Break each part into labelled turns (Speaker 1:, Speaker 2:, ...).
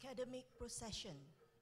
Speaker 1: Academic Procession.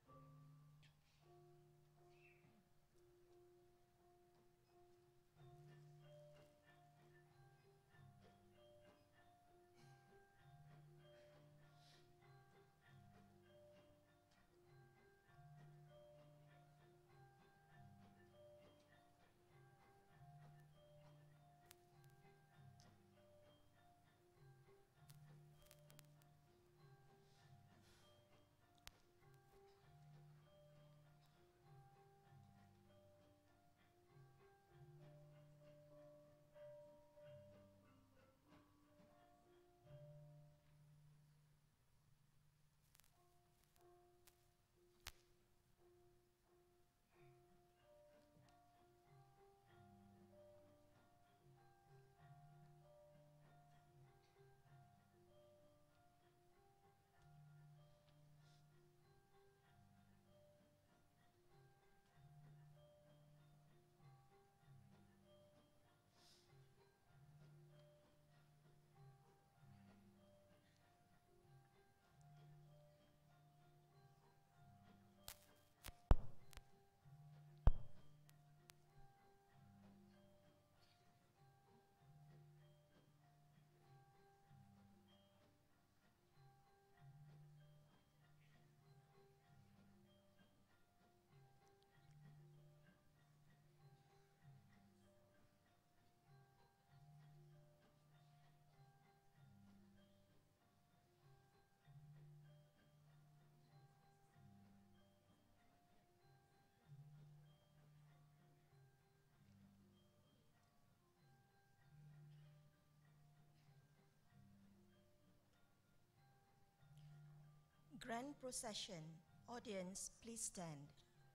Speaker 1: Grand Procession. Audience, please stand.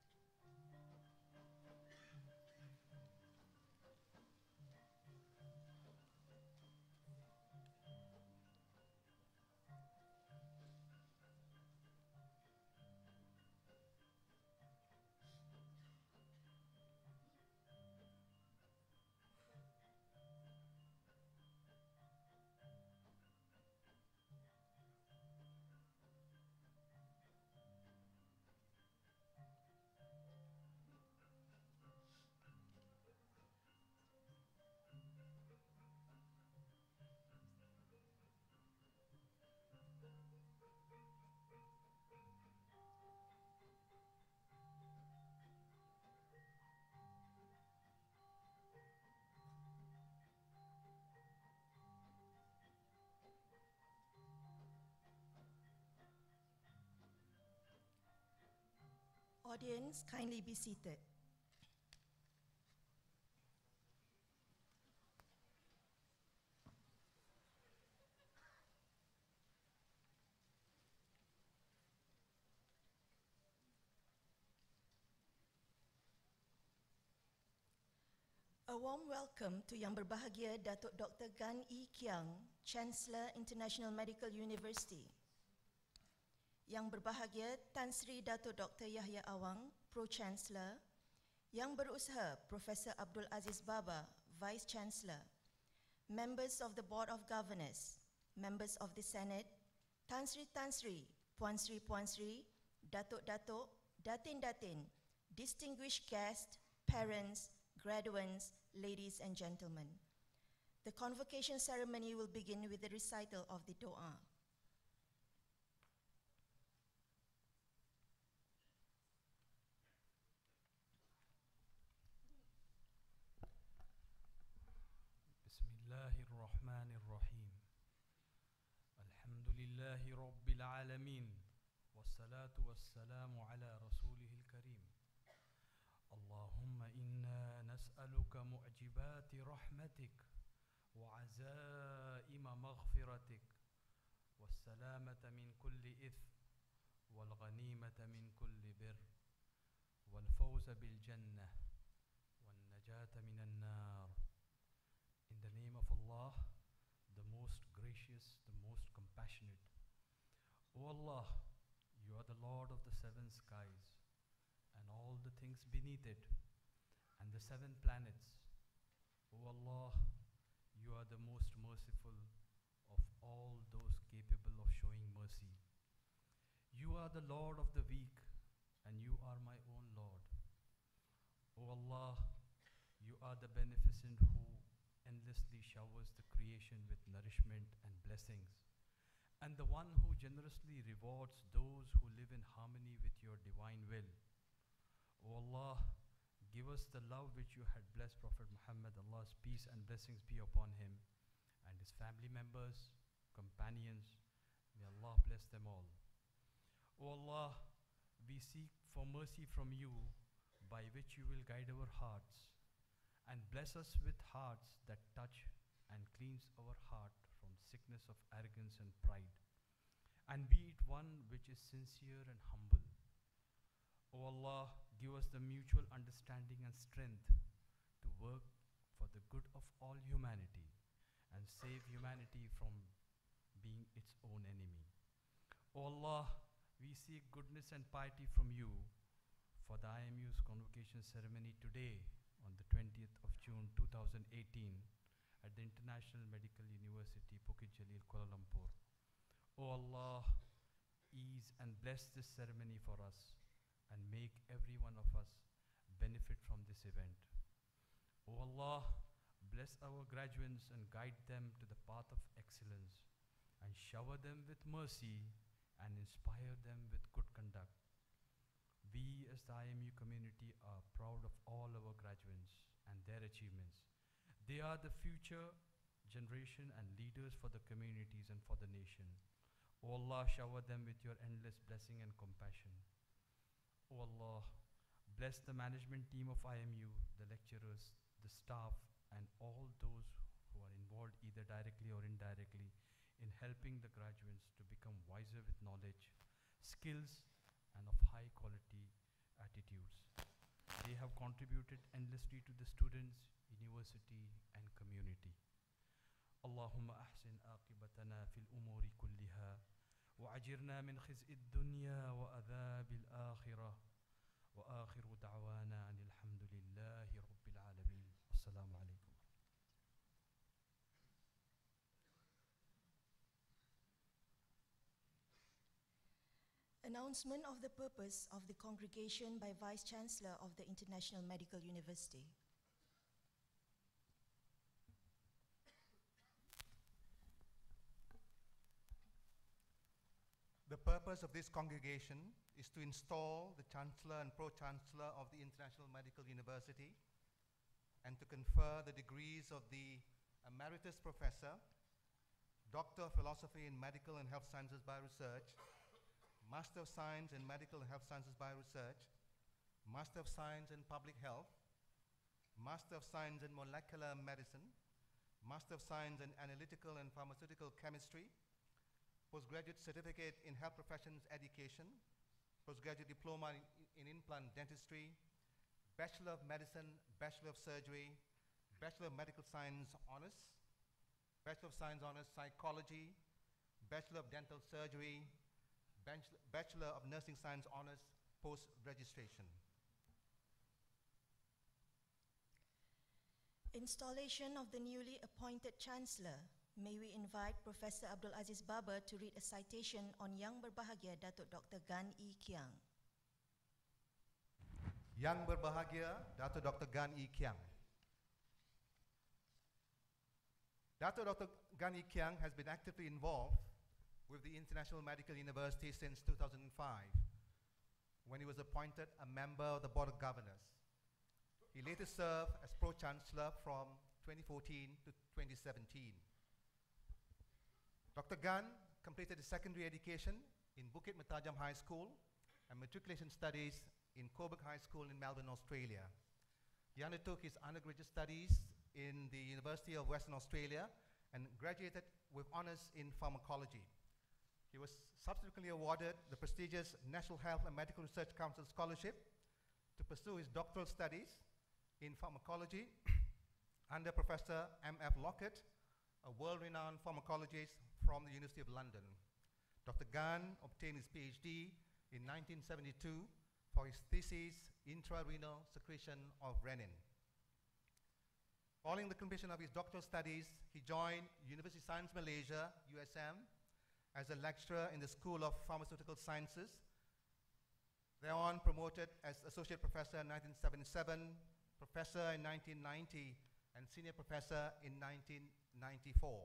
Speaker 1: Audience, kindly be seated. A warm welcome to Yang Berbahagia Datuk Dr. Gan E. Kiang, Chancellor International Medical University. Yang Berbahagia Tan Sri Datuk Dr. Yahya Awang, Pro-Chancellor. Yang Berusaha Professor Abdul Aziz Baba, Vice-Chancellor. Members of the Board of Governors, members of the Senate, Tan Sri, Puan Sri, Datuk, Datin, distinguished guests, parents, graduates, ladies and gentlemen. The convocation ceremony will begin with the recital of the Doa.
Speaker 2: Bismillahirrahmanirrahim. Alhamdulillahi Rabbil Alamin. Wassalatu wassalamu ala Rasulihil Karim. Allahumma inna nas'aluka mu'jibati rahmatik wa azaima maghfiratik wassalamata min kulli ithm wal ghanimata min kulli bir wal fawza bil jannah wal najata min an-nar. In the name of Allah, the most gracious, the most compassionate. O Allah, you are the Lord of the seven skies and all the things beneath it, and the seven planets. O Allah, you are the most merciful of all those capable of showing mercy. You are are the Lord of the weak, and you are my own Lord. O Allah, you are the beneficent who endlessly showers the creation with nourishment and blessings, and the one who generously rewards those who live in harmony with your divine will. O Allah, give us the love which you had blessed Prophet Muhammad, Allah's peace and blessings be upon him, and his family members, companions. May Allah bless them all. O Allah, we seek for mercy from you, by which you will guide our hearts, and bless us with hearts that touch and cleanse our heart from sickness of arrogance and pride, and be it one which is sincere and humble. O Allah, give us the mutual understanding and strength to work for the good of all humanity and save humanity from being its own enemy. O Allah, we seek goodness and piety from you for the IMU's convocation ceremony today on the 20th of June 2018 at the International Medical University, Bukit Jalil, Kuala Lumpur. O Allah, ease and bless this ceremony for us and make every one of us benefit from this event. O Allah, bless our graduates and guide them to the path of excellence, and shower them with mercy and inspire them with good conduct. We as the IMU community are proud of all our graduates and their achievements. They are the future generation and leaders for the communities and for the nation. O Allah, shower them with your endless blessing and compassion. O Allah, bless the management team of IMU, the lecturers, the staff, and all those who are involved either directly or indirectly in helping the graduates to become wiser with knowledge, skills, and of high quality attitudes. They have contributed endlessly to the students, university, and community. Allahumma ahsin aqibatana fil umuri kulliha wa ajirna min khiz'i ad-dunya wa adhabi al-akhirah wa akhiru da'wana anil hamdulillahi rabbil alamin. Assalamu alaikum.
Speaker 1: Announcement of the purpose of the congregation by Vice Chancellor of the International Medical University.
Speaker 3: The purpose of this congregation is to install the Chancellor and Pro-Chancellor of the International Medical University and to confer the degrees of the Emeritus Professor, Doctor of Philosophy in Medical and Health Sciences by Research, Master of Science in Medical and Health Sciences by Research, Master of Science in Public Health, Master of Science in Molecular Medicine, Master of Science in Analytical and Pharmaceutical Chemistry, Postgraduate Certificate in Health Professions Education, Postgraduate Diploma in Implant Dentistry, Bachelor of Medicine, Bachelor of Surgery, Bachelor of Medical Science Honors, Bachelor of Science Honors Psychology, Bachelor of Dental Surgery, Bachelor of Nursing Science Honors Post-Registration.
Speaker 1: Installation of the newly appointed Chancellor. May we invite Professor Abdul Aziz Babar to read a citation on Yang Berbahagia Datuk Dr. Gan E. Kiang.
Speaker 3: Yang Berbahagia Datuk Dr. Gan E. Kiang. Datuk Dr. Gan E. Kiang has been actively involved with the International Medical University since 2005, when he was appointed a member of the Board of Governors. He later served as Pro-Chancellor from 2014 to 2017. Dr. Gan completed his secondary education in Bukit Metajam High School and matriculation studies in Coburg High School in Melbourne, Australia. He undertook his undergraduate studies in the University of Western Australia and graduated with honors in pharmacology. He was subsequently awarded the prestigious National Health and Medical Research Council Scholarship to pursue his doctoral studies in pharmacology under Professor M.F. Lockett, a world-renowned pharmacologist from the University of London. Dr. Gan obtained his PhD in 1972 for his thesis, Intrarenal Secretion of Renin. Following the completion of his doctoral studies, he joined University of Science Malaysia, USM, as a lecturer in the School of Pharmaceutical Sciences thereon promoted as associate professor in 1977, professor in 1990, and senior professor in 1994.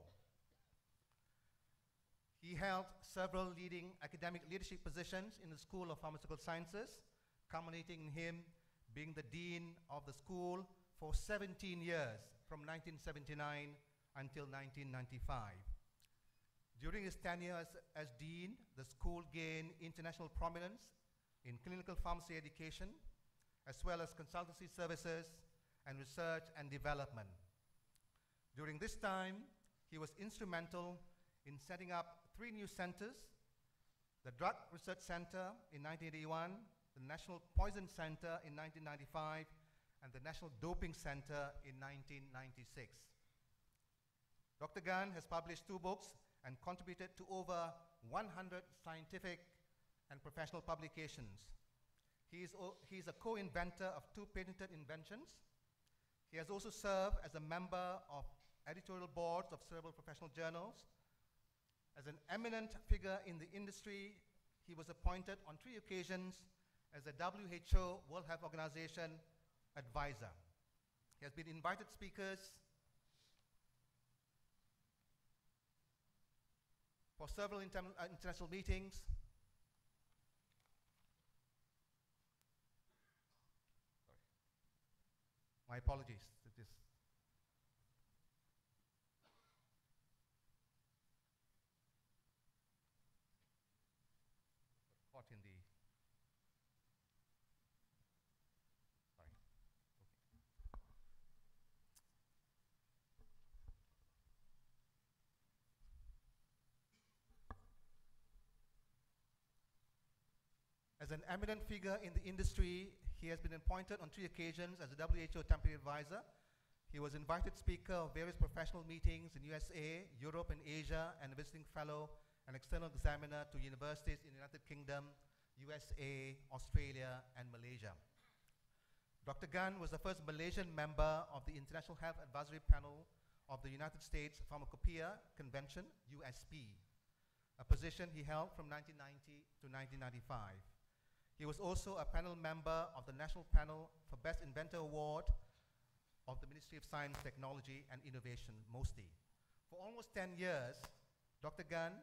Speaker 3: He held several leading academic leadership positions in the School of Pharmaceutical Sciences, culminating in him being the dean of the school for 17 years, from 1979 until 1995. During his tenure as dean, the school gained international prominence in clinical pharmacy education, as well as consultancy services and research and development. During this time, he was instrumental in setting up 3 new centers: the Drug Research Center in 1981, the National Poison Center in 1995, and the National Doping Center in 1996. Dr. Gan has published 2 books and contributed to over 100 scientific and professional publications. He is a co-inventor of 2 patented inventions. He has also served as a member of editorial boards of several professional journals. As an eminent figure in the industry, he was appointed on 3 occasions as a WHO World Health Organization advisor. He has been invited speakers for several international meetings. My apologies. It is caught in the. Sorry. Okay. As an eminent figure in the industry, he has been appointed on 3 occasions as a WHO temporary advisor. He was invited speaker of various professional meetings in USA, Europe, and Asia, and a visiting fellow and external examiner to universities in the United Kingdom, USA, Australia, and Malaysia. Dr. Gan was the first Malaysian member of the International Health Advisory Panel of the United States Pharmacopoeia Convention, USP, a position he held from 1990 to 1995. He was also a panel member of the National Panel for Best Inventor Award of the Ministry of Science, Technology, and Innovation, MOSTI. For almost 10 years, Dr. Gan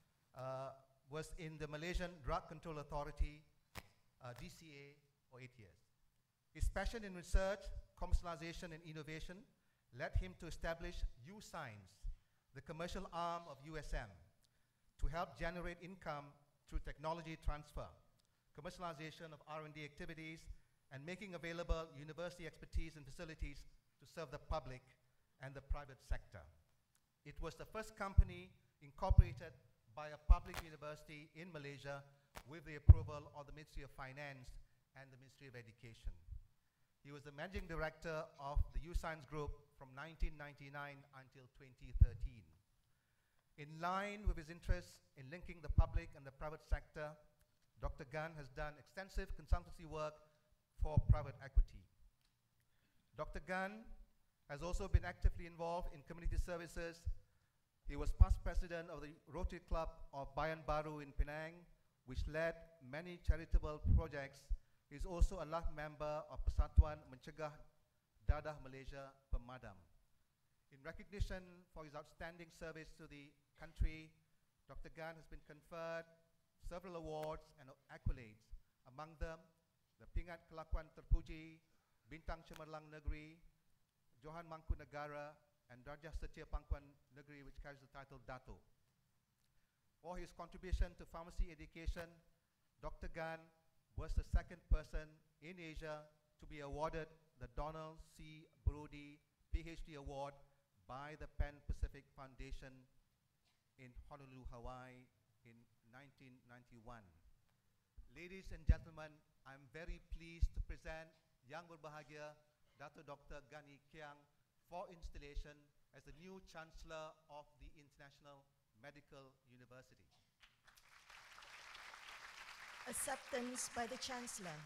Speaker 3: was in the Malaysian Drug Control Authority, DCA, for 8 years. His passion in research, commercialization, and innovation led him to establish U-Science, the commercial arm of USM, to help generate income through technology transfer, commercialization of R&D activities, and making available university expertise and facilities to serve the public and the private sector. It was the first company incorporated by a public university in Malaysia with the approval of the Ministry of Finance and the Ministry of Education. He was the managing director of the U-Science Group from 1999 until 2013. In line with his interests in linking the public and the private sector, Dr. Gan has done extensive consultancy work for private equity. Dr. Gan has also been actively involved in community services. He was past president of the Rotary Club of Bayan Baru in Penang, which led many charitable projects. He is also a life member of Persatuan Mencegah Dadah Malaysia, Pemadam. In recognition for his outstanding service to the country, Dr. Gan has been conferred several awards and accolades, among them the Pingat Kelakuan Terpuji, Bintang Cemerlang Negeri, Johan Mangku Negara, and Darjah Setia Pangkuan Negeri, which carries the title Dato. For his contribution to pharmacy education, Dr. Gan was the 2nd person in Asia to be awarded the Donald C. Brody PhD Award by the Pan Pacific Foundation in Honolulu, Hawaii in 1991. Ladies and gentlemen, I'm very pleased to present Yang Berbahagia Dato Dr. Gan E Kiang for installation as the new Chancellor of the International Medical University.
Speaker 1: Acceptance by the Chancellor.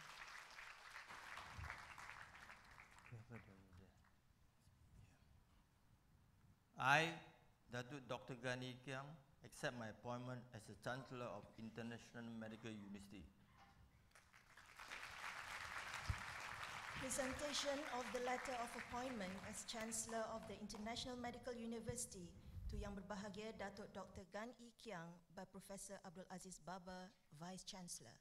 Speaker 4: I, Datuk Dr. Gan E Kiang, accept my appointment as the Chancellor of International Medical University.
Speaker 1: Presentation of the letter of appointment as Chancellor of the International Medical University to Yang Berbahagia Datuk Dr. Gan E. Kiang by Professor Abdul Aziz Baba, Vice Chancellor.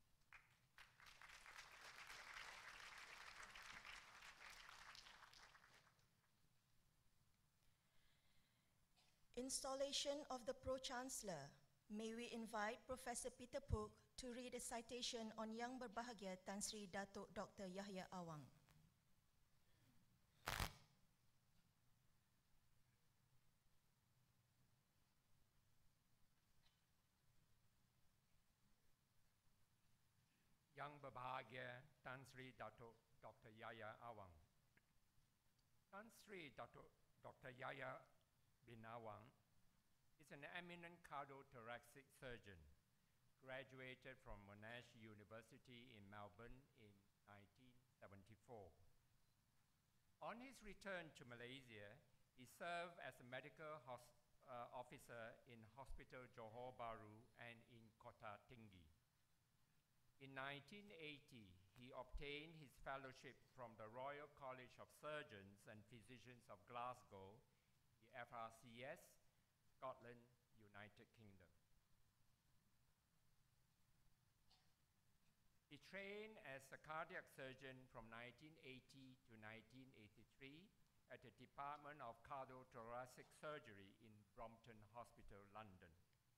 Speaker 1: Installation of the Pro-Chancellor. May we invite Professor Peter Pook to read a citation on Yang Berbahagia Tan Sri Datuk Dr. Yahya Awang.
Speaker 5: Yang Berbahagia Tan Sri Datuk Dr. Yahya Awang. Tan Sri Datuk Dr. Yahya bin Awang is an eminent cardiothoracic surgeon, graduated from Monash University in Melbourne in 1974. On his return to Malaysia, he served as a medical officer in Hospital Johor Bahru and in Kota Tinggi. In 1980, he obtained his fellowship from the Royal College of Surgeons and Physicians of Glasgow, the FRCS, Scotland, United Kingdom. He trained as a cardiac surgeon from 1980 to 1983 at the Department of Cardiothoracic Surgery in Brompton Hospital, London.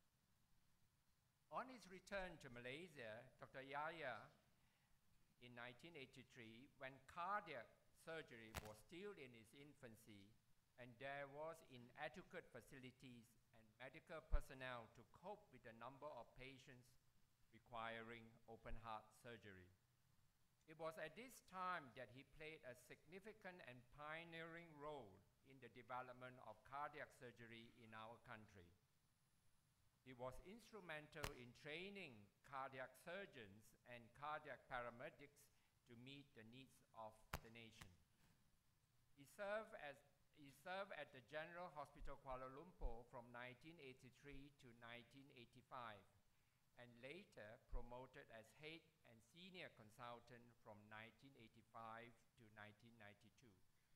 Speaker 5: On his return to Malaysia, Dr. Yahya, in 1983, when cardiac surgery was still in its infancy and there was inadequate facilities and medical personnel to cope with the number of patients requiring open-heart surgery. It was at this time that he played a significant and pioneering role in the development of cardiac surgery in our country. He was instrumental in training cardiac surgeons and cardiac paramedics to meet the needs of the nation. He served at the General Hospital Kuala Lumpur from 1983 to 1985, and later promoted as head and senior consultant from 1985 to 1992.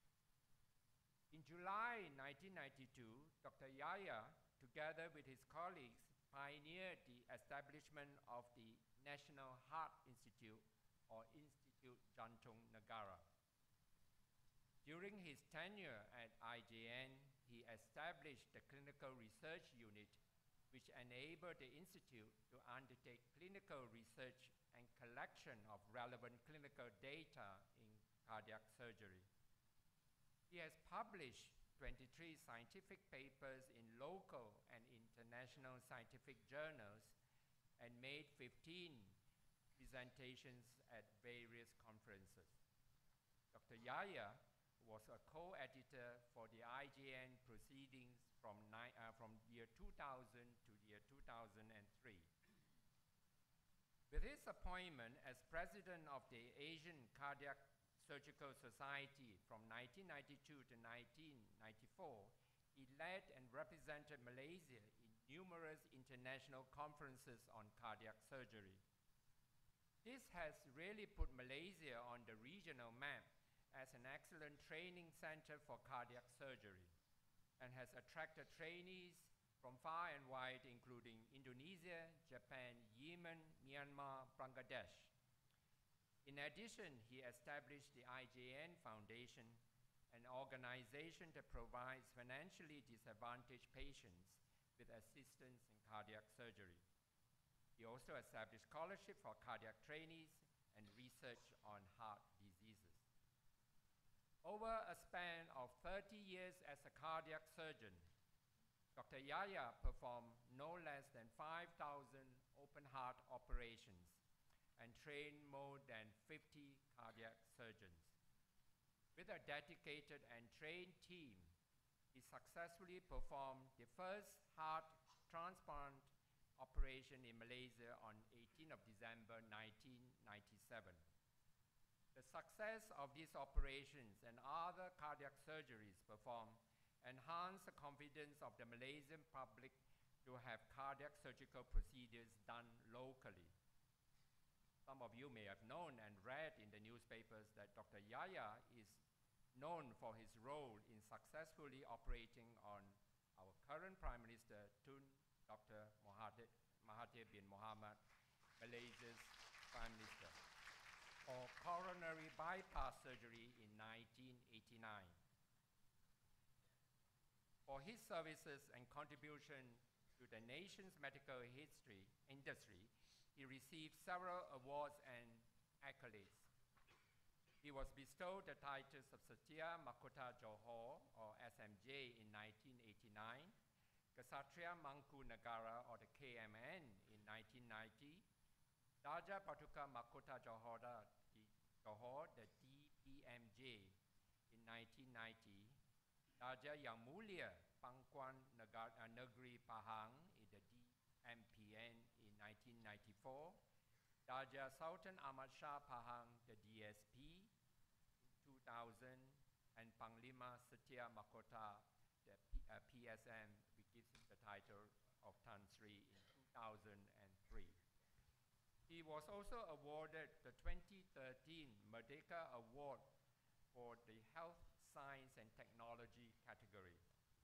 Speaker 5: In July 1992, Dr. Yahya, together with his colleagues, pioneered the establishment of the National Heart Institute, or Institute Jantung Negara. During his tenure at IJN, he established the Clinical Research Unit, which enabled the Institute to undertake clinical research and collection of relevant clinical data in cardiac surgery. He has published 23 scientific papers in local and international scientific journals and made 15 presentations at various conferences. Dr. Yahya was a co-editor for the IJN proceedings from year 2000 to year 2003. With his appointment as president of the Asian Cardiac Surgical Society from 1992 to 1994, he led and represented Malaysia in numerous international conferences on cardiac surgery. This has really put Malaysia on the regional map as an excellent training center for cardiac surgery, and has attracted trainees from far and wide, including Indonesia, Japan, Yemen, Myanmar, Bangladesh. In addition, he established the IJN Foundation, an organization that provides financially disadvantaged patients with assistance in cardiac surgery. He also established scholarship for cardiac trainees and research on heart diseases. Over a span of 30 years as a cardiac surgeon, Dr. Yahya performed no less than 5,000 open heart operations and trained more than 50 cardiac surgeons. With a dedicated and trained team, he successfully performed the first heart transplant operation in Malaysia on 18th of December 1997. The success of these operations and other cardiac surgeries performed enhanced the confidence of the Malaysian public to have cardiac surgical procedures done locally. Some of you may have known and read in the newspapers that Dr. Yahya is known for his role in successfully operating on our current Prime Minister, Tun Dr. Mahathir bin Mohamad, Malaysia's Prime Minister, for coronary bypass surgery in 1989. For his services and contribution to the nation's medical industry, he received several awards and accolades. He was bestowed the titles of Satya Mahkota Johor, or SMJ, in 1989, Kshatriya Mangku Negara, or the KMN, in 1990, Raja Patuka Mahkota Johor, the DPMJ, in 1990, Raja Yang Mulia Pangkuan Negeri Pahang, in the DMPN, in 1994, Raja Sultan Ahmad Shah Pahang, the DSP, in 2000, and Panglima Setia Mahkota, the PSM, which gives him the title of Tan Sri, in 2003. He was also awarded the 2013 Merdeka Award for the Health, Science and Technology category.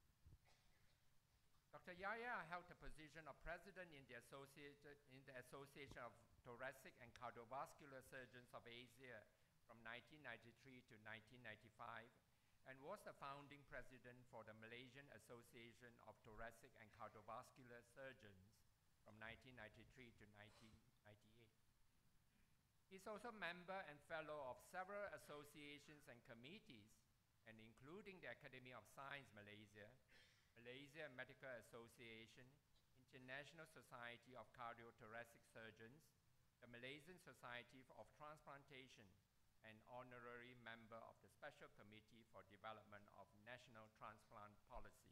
Speaker 5: Dr. Yahya held the position of President in the Association of Thoracic and Cardiovascular Surgeons of Asia from 1993 to 1995, and was the founding president for the Malaysian Association of Thoracic and Cardiovascular Surgeons from 1993 to 1998. He's also member and fellow of several associations and committees, and including the Academy of Science Malaysia, Malaysia Medical Association, International Society of Cardiothoracic Surgeons, the Malaysian Society of Transplantation, and honorary member of the Special Committee for Development of National Transplant Policy.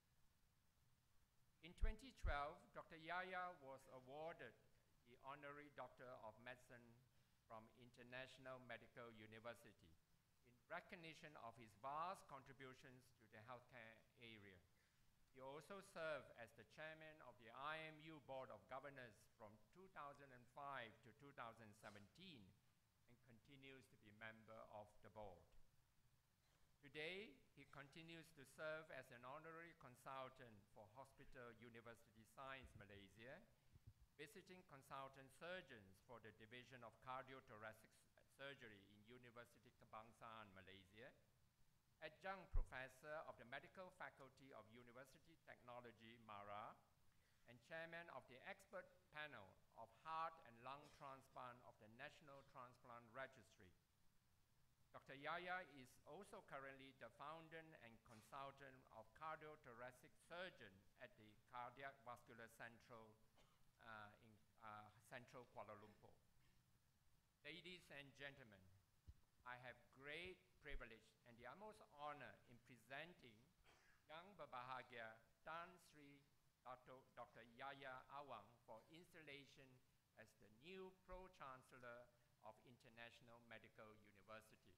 Speaker 5: In 2012, Dr. Yahya was awarded the Honorary Doctor of Medicine from International Medical University in recognition of his vast contributions to the healthcare area. He also served as the chairman of the IMU Board of Governors from 2005 to 2017 and continues to be member of the board. Today, he continues to serve as an honorary consultant for Hospital University Science Malaysia, visiting consultant surgeons for the Division of Cardiothoracic Surgery in University Kebangsaan, Malaysia, adjunct professor of the Medical Faculty of University Technology, MARA, and chairman of the expert panel of heart and lung transplant of the National Transplant Registry. Dr. Yahya is also currently the founder and consultant of cardiothoracic surgeon at the Cardiac Vascular Central in Central Kuala Lumpur. Ladies and gentlemen, I have great privilege and the utmost honor in presenting Yang Berbahagia Tan Sri Dr. Yahya Awang for installation as the new Pro-Chancellor of International Medical University.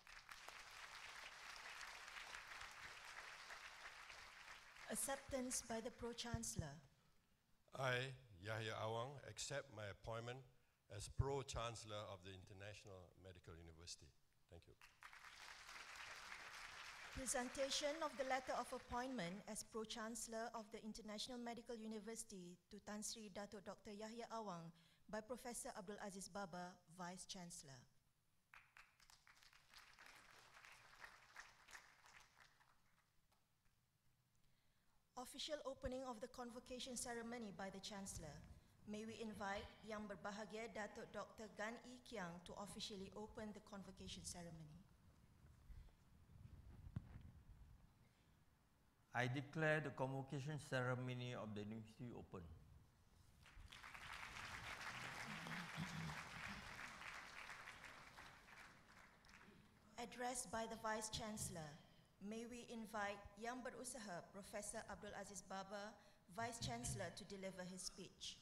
Speaker 1: Acceptance by the Pro-Chancellor.
Speaker 6: I, Yahya Awang, accept my appointment as Pro-Chancellor of the International Medical University. Thank you.
Speaker 1: Presentation of the letter of appointment as Pro-Chancellor of the International Medical University to Tan Sri Datuk Dr. Yahya Awang by Professor Abdul Aziz Baba, Vice-Chancellor. Official opening of the convocation ceremony by the Chancellor. May we invite Yang Berbahagia Datuk Dr. Gan Ee Kiang to officially open the convocation ceremony.
Speaker 4: I declare the convocation ceremony of the university open.
Speaker 1: Addressed by the Vice-Chancellor. May we invite Yang Berusaha Professor Abdul Aziz Baba, Vice-Chancellor, to deliver his speech.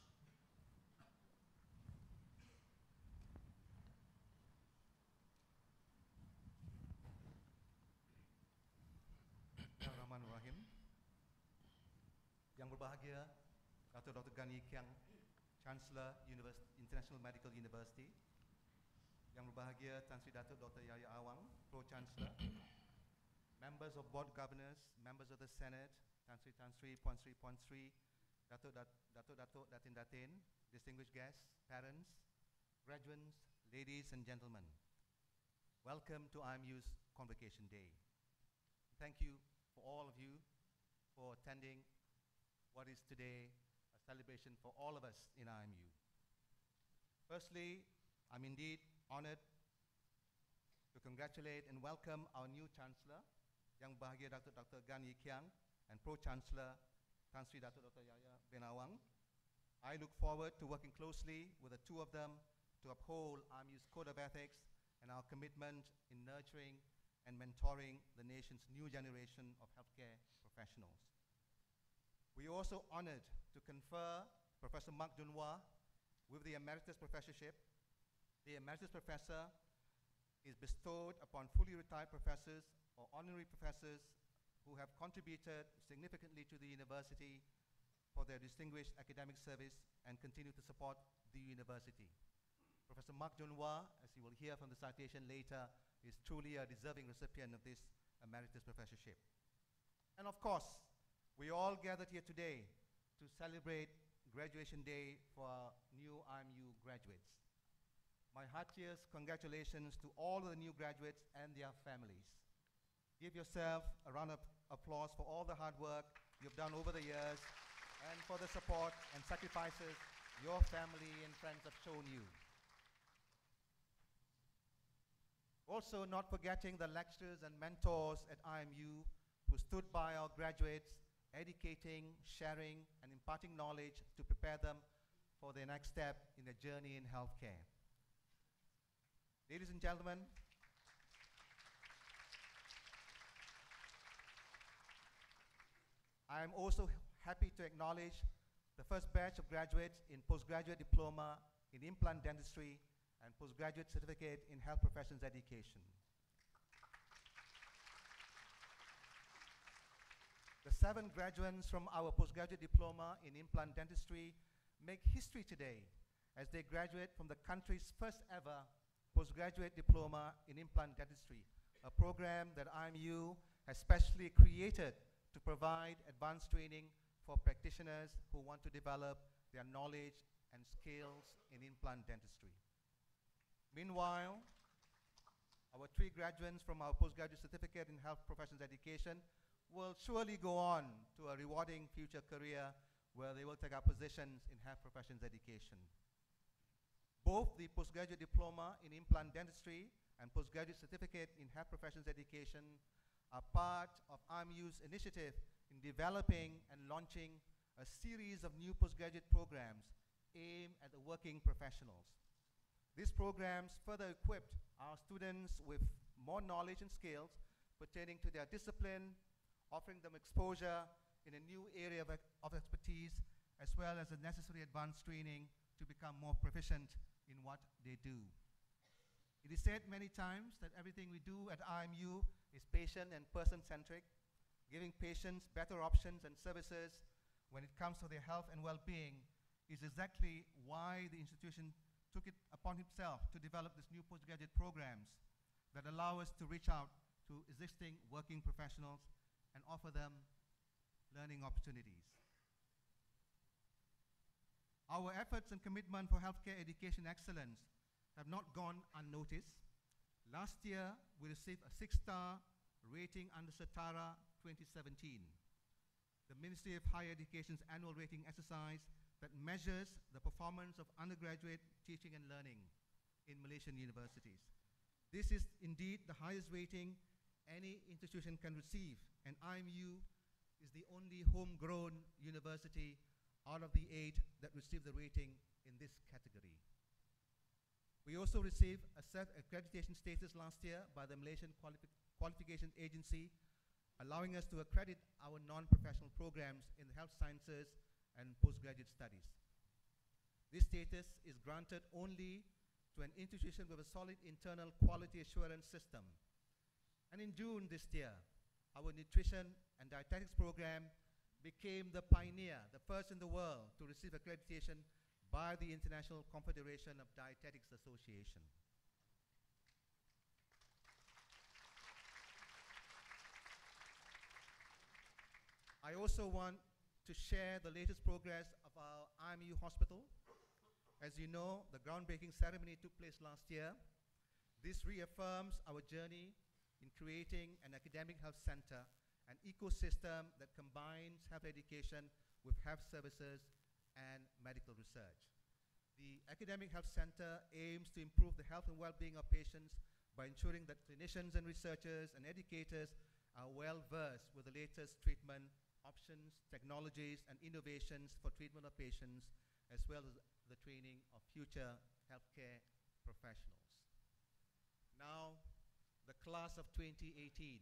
Speaker 3: Bismillahirrahmanirrahim. Yang Berbahagia Datuk Dr. Gan Ee Kiang, Chancellor, International Medical University, Yang Berbahagia Tan Sri Datuk Dr. Yahya Awang, Pro-Chancellor, members of Board Governors, members of the Senate, Tan Sri, Puan Sri, Datuk Datin Datin, distinguished guests, parents, graduates, ladies and gentlemen. Welcome to IMU's Convocation Day. Thank you for all of you for attending what is today a celebration for all of us in IMU. Firstly, I'm indeed honored to congratulate and welcome our new Chancellor, Yang Berbahagia Dr. Gan Ee Kiang, and Pro-Chancellor Tan Sri Datuk Dr. Yahya bin Awang. I look forward to working closely with the two of them to uphold IMU's code of ethics and our commitment in nurturing and mentoring the nation's new generation of healthcare professionals. We are also honored to confer Professor Mak Junwa with the Emeritus Professorship. The Emeritus Professor is bestowed upon fully retired professors or honorary professors who have contributed significantly to the university for their distinguished academic service and continue to support the university. Professor Mak Junwa, as you will hear from the citation later, is truly a deserving recipient of this Emeritus Professorship. And of course, we all gathered here today to celebrate Graduation Day for our new IMU graduates. My heartiest congratulations to all of the new graduates and their families. Give yourself a round of applause for all the hard work you've done over the years and for the support and sacrifices your family and friends have shown you. Also, not forgetting the lecturers and mentors at IMU who stood by our graduates, educating, sharing, and imparting knowledge to prepare them for their next step in their journey in healthcare. Ladies and gentlemen, I am also happy to acknowledge the first batch of graduates in postgraduate diploma in implant dentistry and postgraduate certificate in health professions education. The 7 graduates from our postgraduate diploma in implant dentistry make history today as they graduate from the country's first ever postgraduate diploma in implant dentistry, a program that IMU has specially created to provide advanced training for practitioners who want to develop their knowledge and skills in implant dentistry. Meanwhile, our 3 graduates from our postgraduate certificate in health professions education will surely go on to a rewarding future career where they will take up positions in health professions education. Both the postgraduate diploma in implant dentistry and postgraduate certificate in health professions education are part of IMU's initiative in developing and launching a series of new postgraduate programs aimed at the working professionals. These programs further equipped our students with more knowledge and skills pertaining to their discipline, offering them exposure in a new area of expertise, as well as the necessary advanced training to become more proficient in what they do. It is said many times that everything we do at IMU is patient and person-centric, giving patients better options and services when it comes to their health and well-being is exactly why the institution took it upon himself to develop these new postgraduate programs that allow us to reach out to existing working professionals and offer them learning opportunities. Our efforts and commitment for healthcare education excellence have not gone unnoticed. Last year, we received a 6-star rating under SETARA 2017, the Ministry of Higher Education's annual rating exercise that measures the performance of undergraduate teaching and learning in Malaysian universities. This is indeed the highest rating any institution can receive, and IMU is the only homegrown university out of the 8 that received the rating in this category. We also received a accreditation status last year by the Malaysian Qualification Agency, allowing us to accredit our non-professional programs in the health sciences and postgraduate studies. This status is granted only to an institution with a solid internal quality assurance system. And in June this year, our nutrition and dietetics program became the pioneer, the first in the world to receive accreditation by the International Confederation of Dietetics Association. I also want to share the latest progress of our IMU hospital. As you know, the groundbreaking ceremony took place last year. This reaffirms our journey in creating an academic health center, an ecosystem that combines health education with health services and medical research. The Academic Health Center aims to improve the health and well-being of patients by ensuring that clinicians and researchers and educators are well versed with the latest treatment options, technologies, and innovations for treatment of patients, as well as the training of future healthcare professionals. Now, the class of 2018.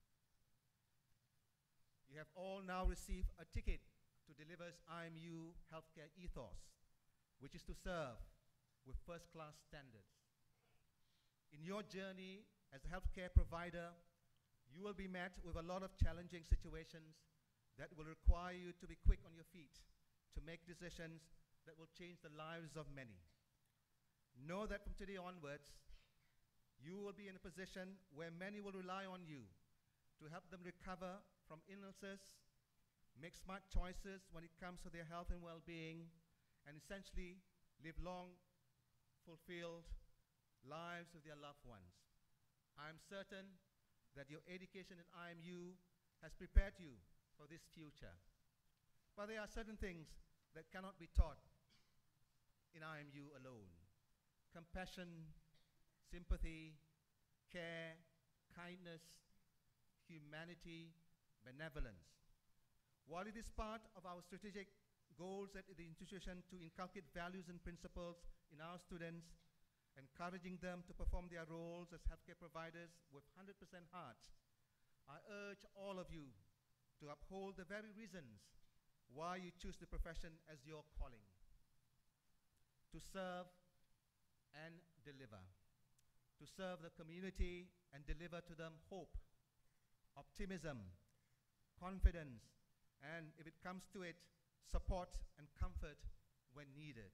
Speaker 3: You have all now received a ticket to deliver's IMU healthcare ethos, which is to serve with first-class standards. In your journey as a healthcare provider, you will be met with a lot of challenging situations that will require you to be quick on your feet to make decisions that will change the lives of many. Know that from today onwards, you will be in a position where many will rely on you to help them recover from illnesses, make smart choices when it comes to their health and well-being, and essentially live long, fulfilled lives with their loved ones. I am certain that your education at IMU has prepared you for this future. But there are certain things that cannot be taught in IMU alone. Compassion, sympathy, care, kindness, humanity, benevolence. While it is part of our strategic goals at the institution to inculcate values and principles in our students, encouraging them to perform their roles as healthcare providers with 100% heart, I urge all of you to uphold the very reasons why you choose the profession as your calling: to serve and deliver, to serve the community and deliver to them hope, optimism, confidence, and if it comes to it, support and comfort when needed.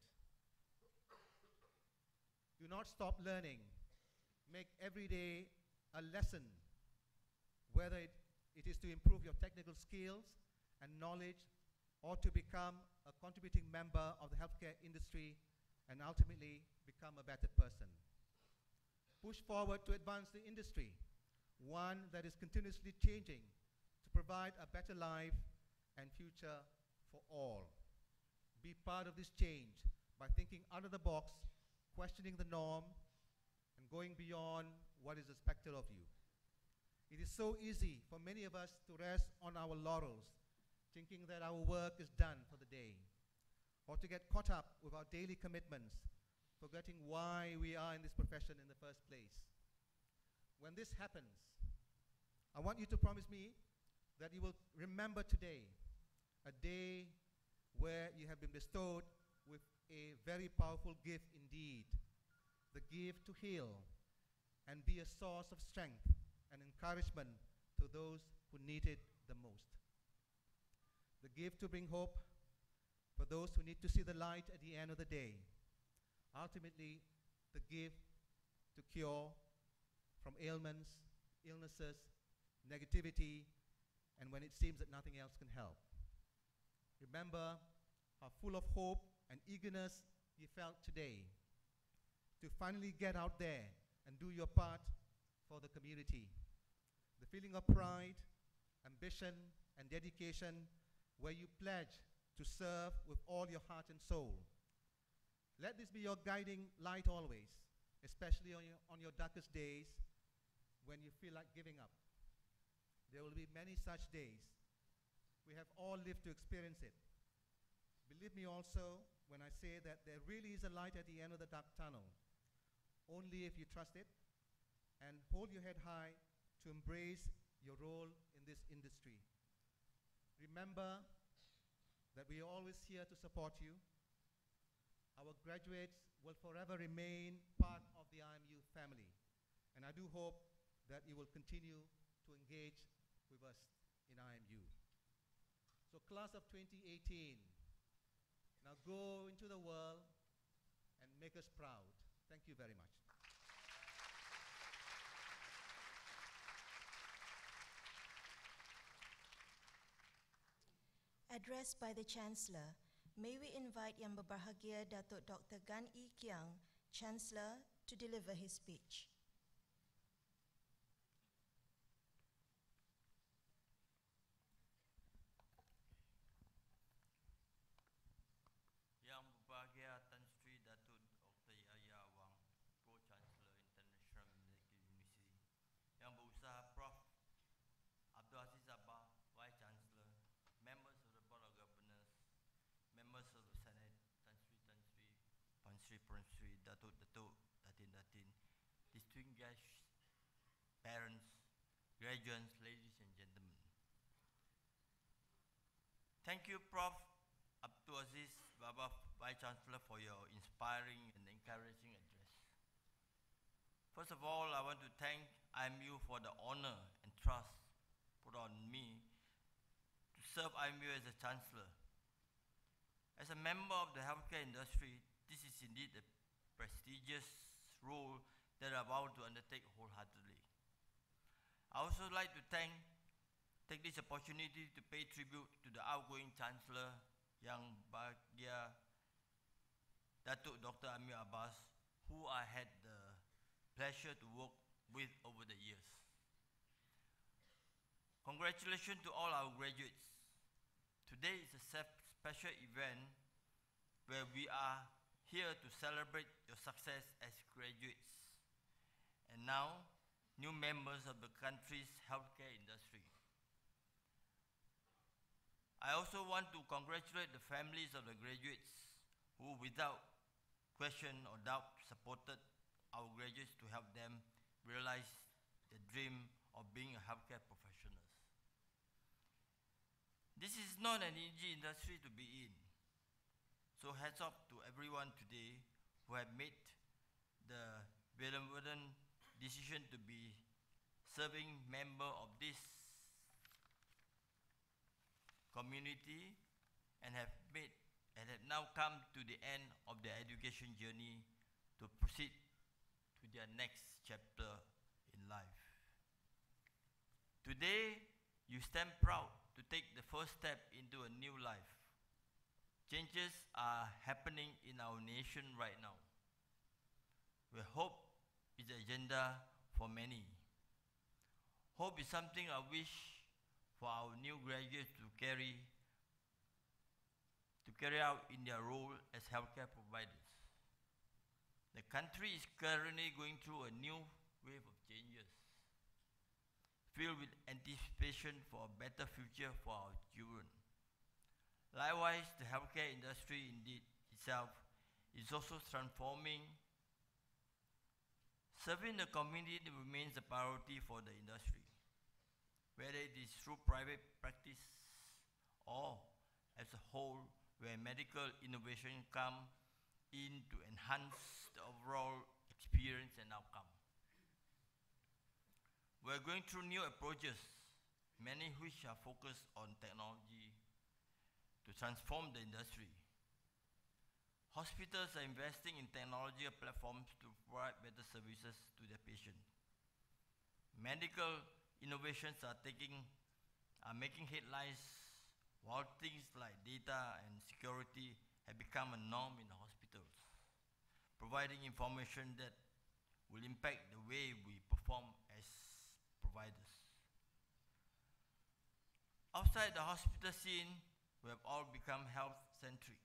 Speaker 3: Do not stop learning. Make every day a lesson, whether it is to improve your technical skills and knowledge or to become a contributing member of the healthcare industry and ultimately become a better person. Push forward to advance the industry, one that is continuously changing to provide a better life and future for all. Be part of this change by thinking out of the box, questioning the norm, and going beyond what is expected of you. It is so easy for many of us to rest on our laurels, thinking that our work is done for the day, or to get caught up with our daily commitments, forgetting why we are in this profession in the first place. When this happens, I want you to promise me that you will remember today, a day where you have been bestowed with a very powerful gift indeed, the gift to heal and be a source of strength and encouragement to those who need it the most. The gift to bring hope for those who need to see the light at the end of the day. Ultimately, the gift to cure from ailments, illnesses, negativity, and when it seems that nothing else can help. Remember how full of hope and eagerness you felt today to finally get out there and do your part for the community. The feeling of pride, ambition, and dedication where you pledge to serve with all your heart and soul. Let this be your guiding light always, especially on your darkest days when you feel like giving up. There will be many such days. We have all lived to experience it. Believe me also when I say that there really is a light at the end of the dark tunnel, only if you trust it and hold your head high to embrace your role in this industry. Remember that we are always here to support you. Our graduates will forever remain part of the IMU family, and I do hope that you will continue to engage with us in IMU. So class of 2018, Now go into the world and make us proud. Thank you very much.
Speaker 1: Addressed by the Chancellor, may we invite Yang Berbahagia Datuk Dr. Gan Ee Kiang, Chancellor, to deliver his speech.
Speaker 4: Yang Berbahagia Tan Sri Datuk Dr. Yahya Awang, Pro-Chancellor International Medical University. Yang Berusaha Prof. Abdul Aziz Abba, Vice Chancellor, members of the Board of Governors, members of the Senate, Tan Sri, Datuk, Datin, distinguished guests, parents, graduates, ladies and gentlemen. Thank you, Prof. Abdul Aziz Baba, Vice Chancellor, for your inspiring and encouraging address. First of all, I want to thank IMU for the honor and trust put on me to serve IMU as a Chancellor. As a member of the healthcare industry, this is indeed a prestigious role that I'm about to undertake wholeheartedly. I also like to take this opportunity to pay tribute to the outgoing Chancellor, Yang Berbahagia Datuk Dr. Amir Abbas, who I had the pleasure to work with over the years. Congratulations to all our graduates. Today is a special event where we are here to celebrate your success as graduates and now new members of the country's healthcare industry. I also want to congratulate the families of the graduates who, without question or doubt, supported our graduates to help them realize the dream of being a healthcare professionals. This is not an easy industry to be in. So hats off to everyone today who have made the benevolent decision to be serving member of this community and have now come to the end of their education journey to proceed to their next chapter in life. Today, you stand proud to take the first step into a new life. Changes are happening in our nation right now, where hope is the agenda for many. Hope is something I wish for our new graduates to carry out in their role as healthcare providers. The country is currently going through a new wave of changes, filled with anticipation for a better future for our children. Likewise, the healthcare industry indeed itself is also transforming. Serving the community remains a priority for the industry, whether it is through private practice or as a whole, where medical innovation come in to enhance the overall experience and outcome. We're going through new approaches, many which are focused on technology to transform the industry. Hospitals are investing in technology platforms to provide better services to their patients. Medical innovations are making headlines, while things like data and security have become a norm in hospitals, providing information that will impact the way we perform as providers. Outside the hospital scene, we have all become health-centric,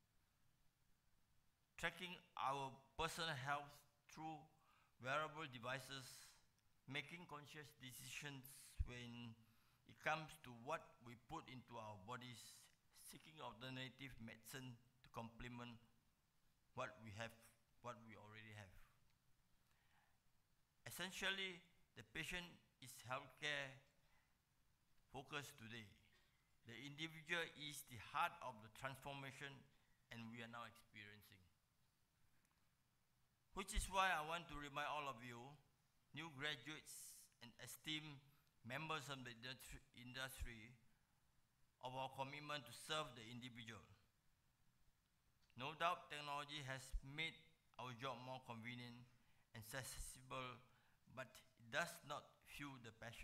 Speaker 4: tracking our personal health through wearable devices, making conscious decisions when it comes to what we put into our bodies, seeking alternative medicine to complement what we already have. Essentially, the patient is healthcare focused today. The individual is the heart of the transformation, and we are now experiencing. Which is why I want to remind all of you, new graduates and esteemed members of the industry, of our commitment to serve the individual. No doubt technology has made our job more convenient and accessible, but it does not fuel the passion.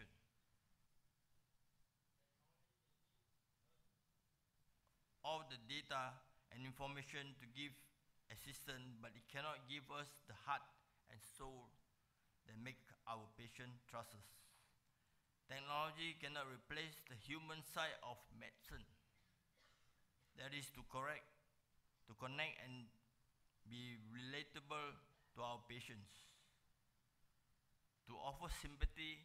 Speaker 4: All the data and information to give assistance, but it cannot give us the heart and soul that make our patient trust us. Technology cannot replace the human side of medicine. That is to connect and be relatable to our patients, to offer sympathy,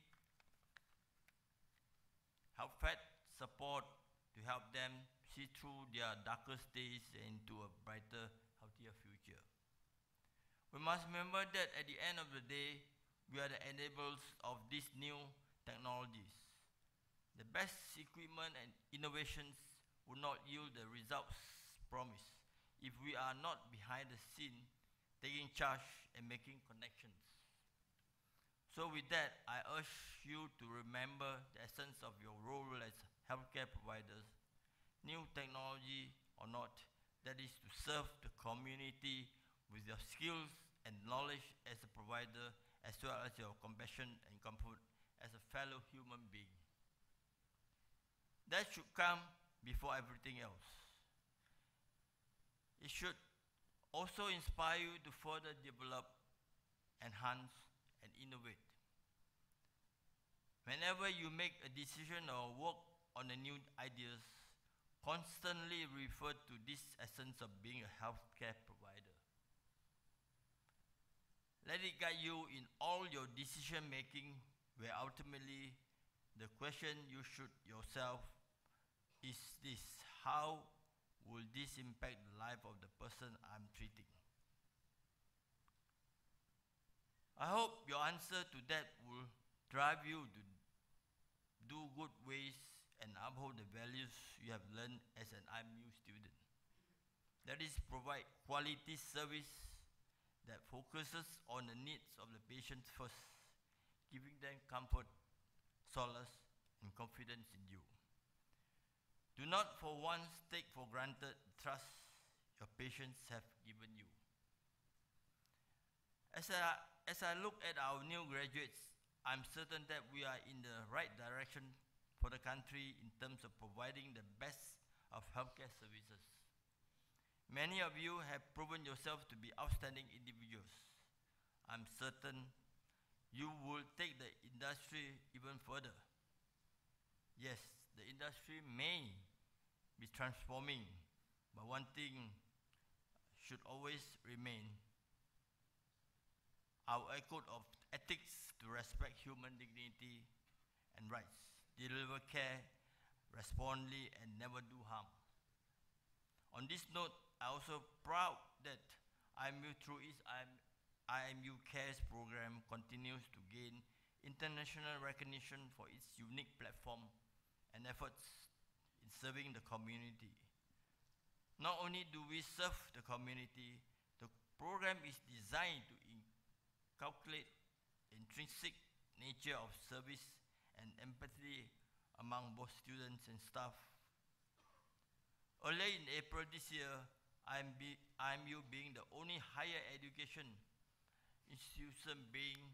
Speaker 4: heartfelt support, to help them see through their darkest days and into a brighter, healthier future. We must remember that at the end of the day, we are the enablers of these new technologies. The best equipment and innovations will not yield the results promised if we are not behind the scene, taking charge and making connections. So with that, I urge you to remember the essence of your role as healthcare providers, new technology or not, that is to serve the community with your skills and knowledge as a provider, as well as your compassion and comfort as a fellow human being. That should come before everything else. It should also inspire you to further develop, enhance, and innovate. Whenever you make a decision or work on the new ideas, constantly refer to this essence of being a healthcare provider. Let it guide you in all your decision making, where ultimately the question you should yourself is this: how will this impact the life of the person I'm treating? I hope your answer to that will drive you to do good ways and uphold the values you have learned as an IMU student. That is, provide quality service that focuses on the needs of the patients first, giving them comfort, solace, and confidence in you. Do not for once take for granted the trust your patients have given you. As I look at our new graduates, I'm certain that we are in the right direction for the country in terms of providing the best of healthcare services. Many of you have proven yourself to be outstanding individuals. I'm certain you will take the industry even further. Yes, the industry may be transforming, but one thing should always remain: our code of ethics to respect human dignity and rights, deliver care responsibly, and never do harm. On this note, I'm also proud that IMU, through its IMU Cares program, continues to gain international recognition for its unique platform and efforts in serving the community. Not only do we serve the community, the program is designed to calculate intrinsic nature of service and empathy among both students and staff. Early in April this year, IMU being the only higher education institution being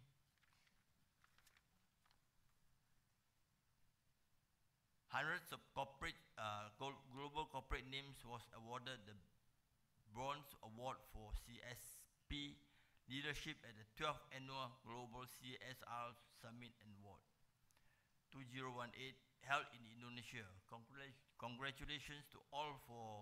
Speaker 4: hundreds of global corporate names, was awarded the Bronze Award for CSP Leadership at the 12th Annual Global CSR Summit and Award 2018 held in Indonesia. Congratulations to all for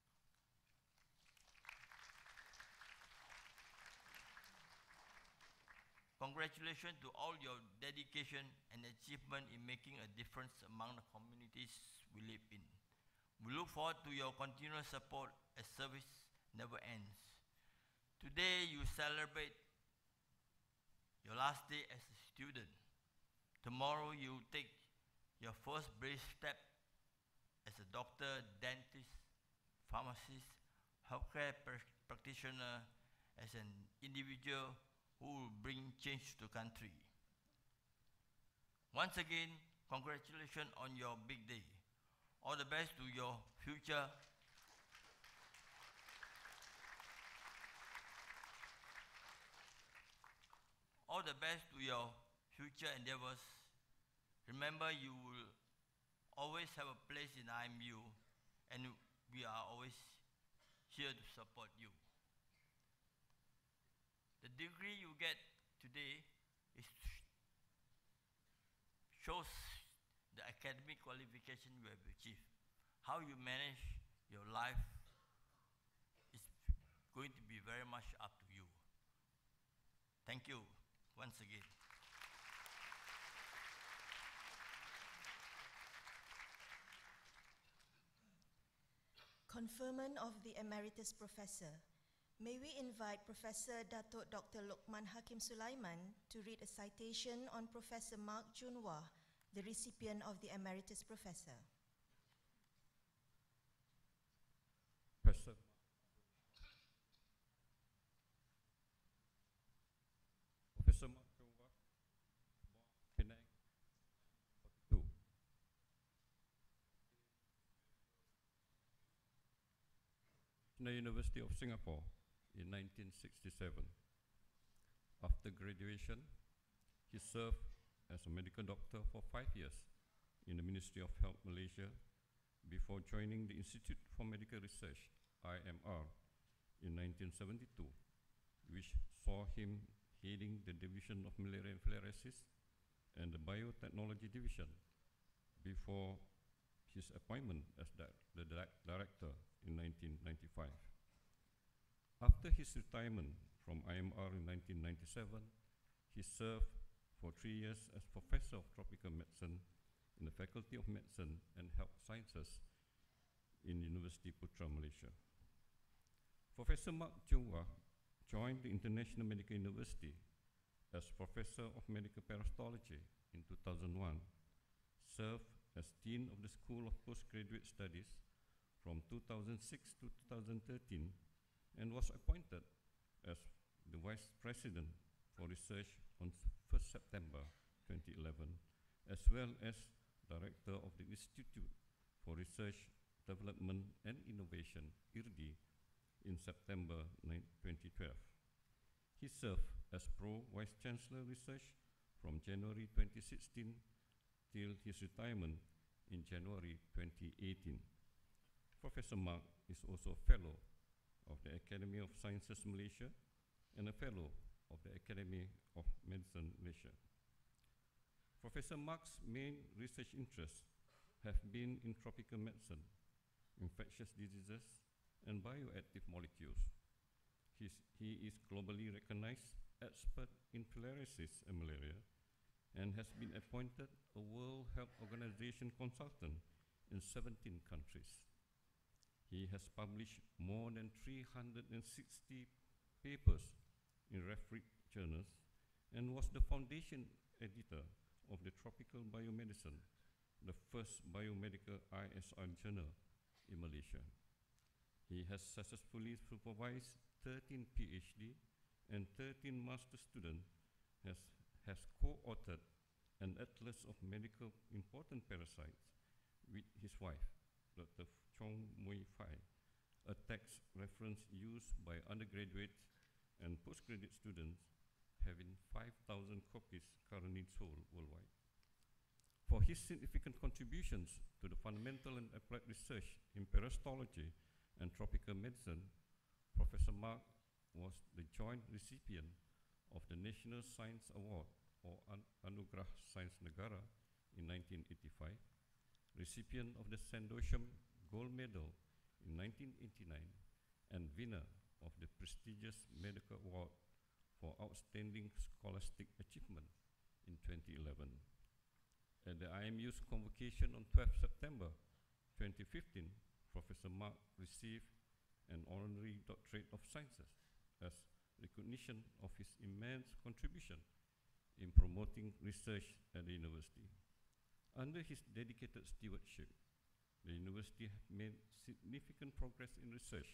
Speaker 4: Congratulations to all your dedication and achievement in making a difference among the communities we live in. We look forward to your continuous support as service never ends. Today you celebrate your last day as a student. Tomorrow you take your first brave step as a doctor, dentist, pharmacist, healthcare practitioner, as an individual who will bring change to the country. Once again, congratulations on your big day. All the best to your future. all the best to your future endeavors. Remember, you will always have a place in IMU, and we are always here to support you. The degree you get today shows the academic qualification you have achieved. How you manage your life is going to be very much up to you. Thank you once again.
Speaker 1: Conferment of the Emeritus Professor. May we invite Professor Datuk Dr. Lokman Hakim Sulaiman to read a citation on Professor Mark Junwah, the recipient of the Emeritus Professor.
Speaker 7: Professor Mark Junwah, born Penang, 42. National University of Singapore in 1967. After graduation, he served as a medical doctor for 5 years in the Ministry of Health Malaysia before joining the Institute for Medical Research, IMR, in 1972, which saw him heading the Division of Malaria and Filariasis and the Biotechnology Division before his appointment as the director in 1995. After his retirement from IMR in 1997, he served for 3 years as Professor of Tropical Medicine in the Faculty of Medicine and Health Sciences in University Putra, Malaysia. Professor Mark Junwah joined the International Medical University as Professor of Medical Parasitology in 2001, served as Dean of the School of Postgraduate Studies from 2006 to 2013, and was appointed as the Vice President for Research on 1st September 2011, as well as Director of the Institute for Research, Development and Innovation, IRDI, in September 2012. He served as Pro Vice Chancellor Research from January 2016 till his retirement in January 2018. Professor Mark is also a Fellow of the Academy of Sciences Malaysia and a Fellow of the Academy of Medicine Malaysia. Professor Mark's main research interests have been in tropical medicine, infectious diseases, and bioactive molecules. He is globally recognized expert in filariasis and malaria, and has been appointed a World Health Organization consultant in 17 countries. He has published more than 360 papers in refereed journals and was the foundation editor of the Tropical Biomedicine, the first biomedical ISR journal in Malaysia. He has successfully supervised 13 PhD and 13 master students, has co-authored an atlas of medical important parasites with his wife, Dr. Chong Mui Fai, a text reference used by undergraduate and postgraduate students, having 5,000 copies currently sold worldwide. For his significant contributions to the fundamental and applied research in parasitology and tropical medicine, Professor Mark was the joint recipient of the National Science Award, or Anugerah Science Negara, in 1985, recipient of the Sandosham Gold Medal in 1989, and winner of the prestigious Medical Award for Outstanding Scholastic Achievement in 2011. At the IMU's convocation on 12 September 2015, Professor Mark received an honorary doctorate of sciences as recognition of his immense contribution in promoting research at the university. Under his dedicated stewardship, the university made significant progress in research,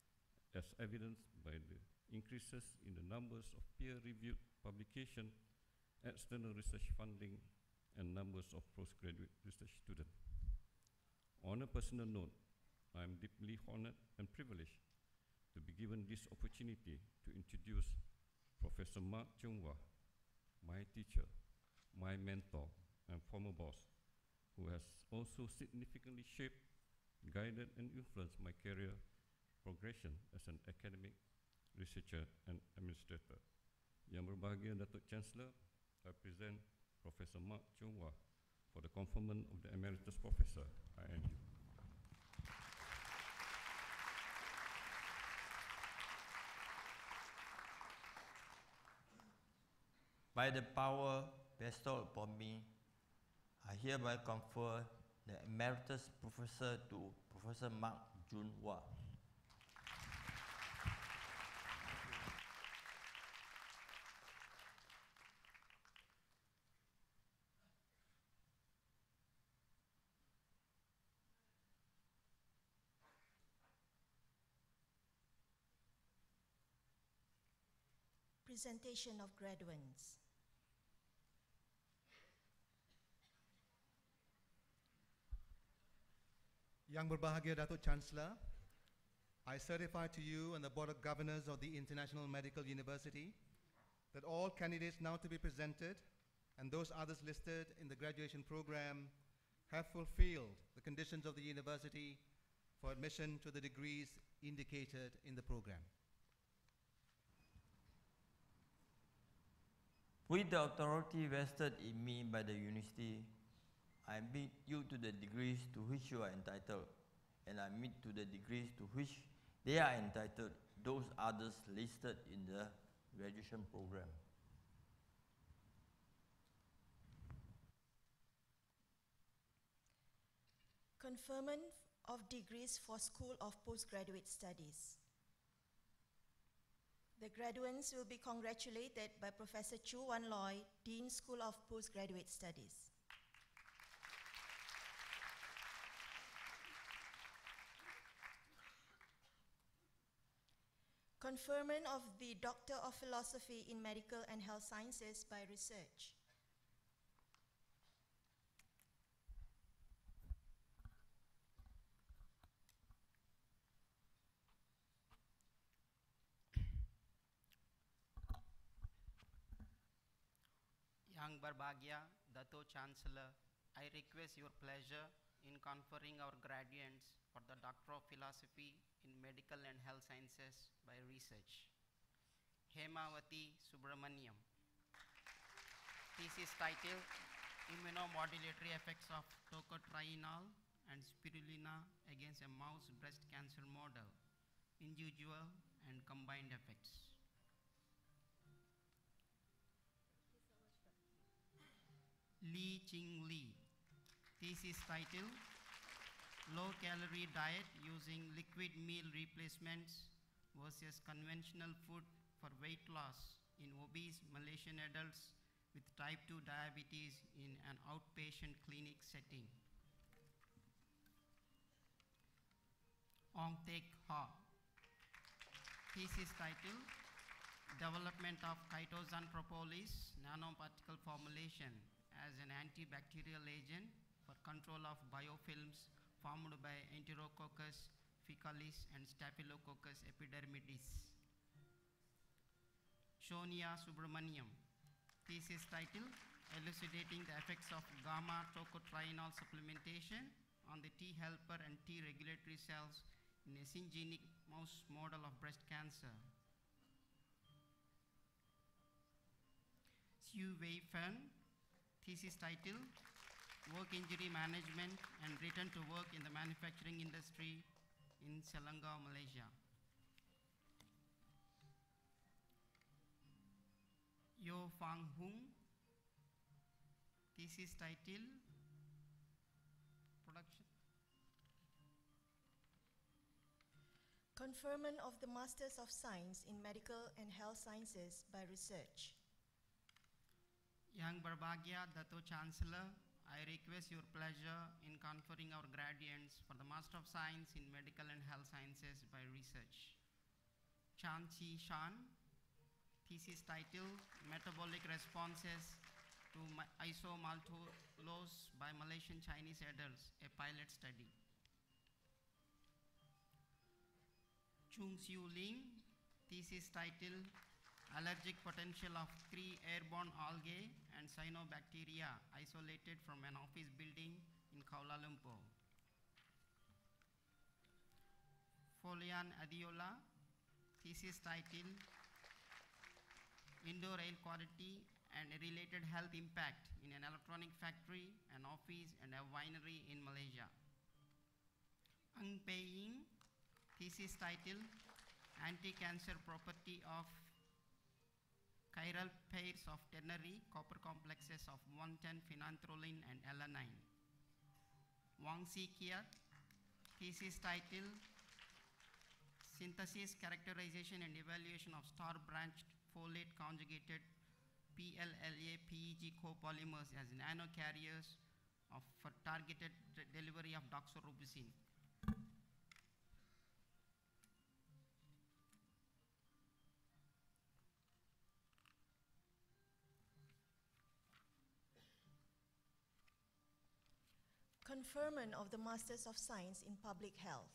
Speaker 7: as evidenced by the increases in the numbers of peer-reviewed publications, external research funding, and numbers of postgraduate research students. On a personal note, I am deeply honored and privileged to be given this opportunity to introduce Professor Mark Junwah, my teacher, my mentor, and former boss, who has also significantly shaped, guided, and influenced my career progression as an academic, researcher, and administrator. Yang berbahagia Datuk Chancellor, I present Professor Mark Chun Wah for the conferment of the Emeritus Professor, INU.
Speaker 4: By the power bestowed upon me, I hereby confer the Emeritus Professor to Professor Mark Chun Wah.
Speaker 1: Presentation of graduands.
Speaker 3: Yang Berbahagia Datuk Chancellor, I certify to you and the Board of Governors of the International Medical University that all candidates now to be presented and those others listed in the graduation program have fulfilled the conditions of the university for admission to the degrees indicated in the program.
Speaker 4: With the authority vested in me by the university, I admit you to the degrees to which you are entitled, and I admit to the degrees to which they are entitled those others listed in the graduation program.
Speaker 1: Conferment of degrees for School of Postgraduate Studies. The graduates will be congratulated by Professor Chu Wan Loy, Dean School of Postgraduate Studies. Conferment of the Doctor of Philosophy in Medical and Health Sciences by Research.
Speaker 8: Yang Berbahagia, Dato Chancellor, I request your pleasure in conferring our graduates for the Doctor of Philosophy in Medical and Health Sciences by Research. Hemawati Subramaniam. Thesis title, Immunomodulatory Effects of Tocotrienol and Spirulina Against a Mouse Breast Cancer Model, Individual and Combined Effects. Li Ching Li. Thesis title, Low-Calorie Diet Using Liquid Meal Replacements versus Conventional Food for Weight Loss in Obese Malaysian Adults with Type 2 Diabetes in an Outpatient Clinic Setting. Ong Tek Ha. Thesis title, Development of Chitosan propolis Nanoparticle Formulation as an antibacterial agent for control of biofilms formed by Enterococcus faecalis and Staphylococcus epidermidis. Sonia Subramaniam. Thesis title, Elucidating the Effects of Gamma-tocotrienol Supplementation on the T helper and T regulatory cells in a syngeneic mouse model of breast cancer. Xu Wei Fen. Thesis title, Work Injury Management and Return to Work in the Manufacturing Industry in Selangor, Malaysia. Yo Fang Hung. Thesis title, Production.
Speaker 1: Conferment of the Masters of Science in Medical and Health Sciences by Research.
Speaker 8: Yang Berbahagia Dato Chancellor, I request your pleasure in conferring our graduates for the Master of Science in Medical and Health Sciences by Research. Chan Chi Shan. Thesis title, Metabolic Responses to Isomaltulose by Malaysian Chinese Adults, a Pilot Study. Chung Siu Ling. Thesis title, allergic potential of 3 airborne algae and cyanobacteria isolated from an office building in Kuala Lumpur. Folian Adiola, thesis title, Indoor Air Quality and Related Health Impact in an Electronic Factory, an Office and a Winery in Malaysia. Ang Pei Ying, thesis title, Anti-Cancer Property of Chiral Pairs of Ternary Copper Complexes of 1,10-phenanthroline and alanine. Wang Si Kiat, thesis title, Synthesis, Characterization and Evaluation of Star-Branched Folate Conjugated PLLA-PEG copolymers as nanocarriers for targeted delivery of doxorubicin.
Speaker 1: Conferment of the Masters of Science in Public Health.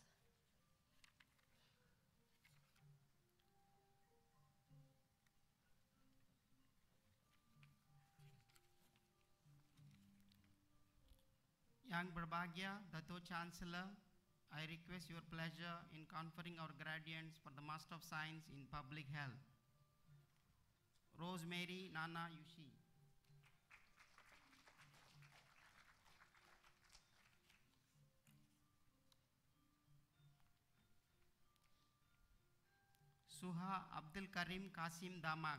Speaker 8: Yang Berbahagia, Dato Chancellor, I request your pleasure in conferring our gradients for the Master of Science in Public Health. Rosemary Nana Yushi. Suha Abdul Karim Kasim Damag.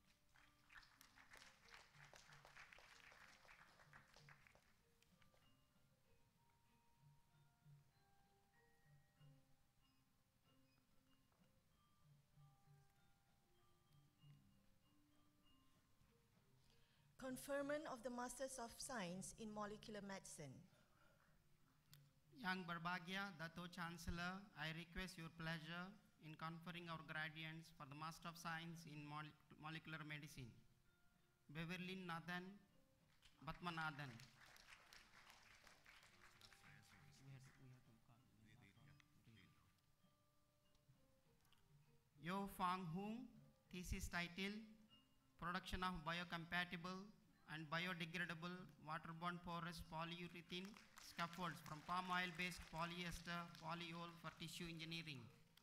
Speaker 1: Conferment of the Masters of Science in Molecular Medicine.
Speaker 8: Yang Berbahagia, Dato Chancellor, I request your pleasure in conferring our gradients for the Master of Science in Molecular Medicine. Beverly Nathan Batmanathan. Yo Fang Hung, thesis title, Production of Biocompatible and Biodegradable Waterborne Porous Polyurethane Scaffolds from palm oil-based polyester polyol for tissue engineering.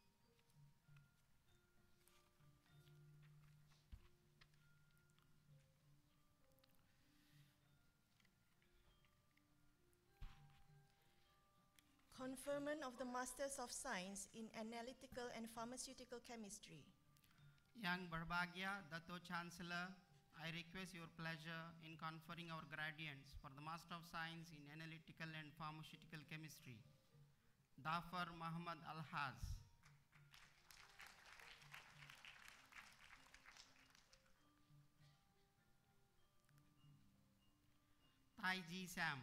Speaker 1: Conferment of the Masters of Science in Analytical and Pharmaceutical Chemistry.
Speaker 8: Yang Berbahagia, Dato Chancellor, I request your pleasure in conferring our gradients for the Master of Science in Analytical and Pharmaceutical Chemistry. Dafar Muhammad Al-Haz. Tai Ji Sam.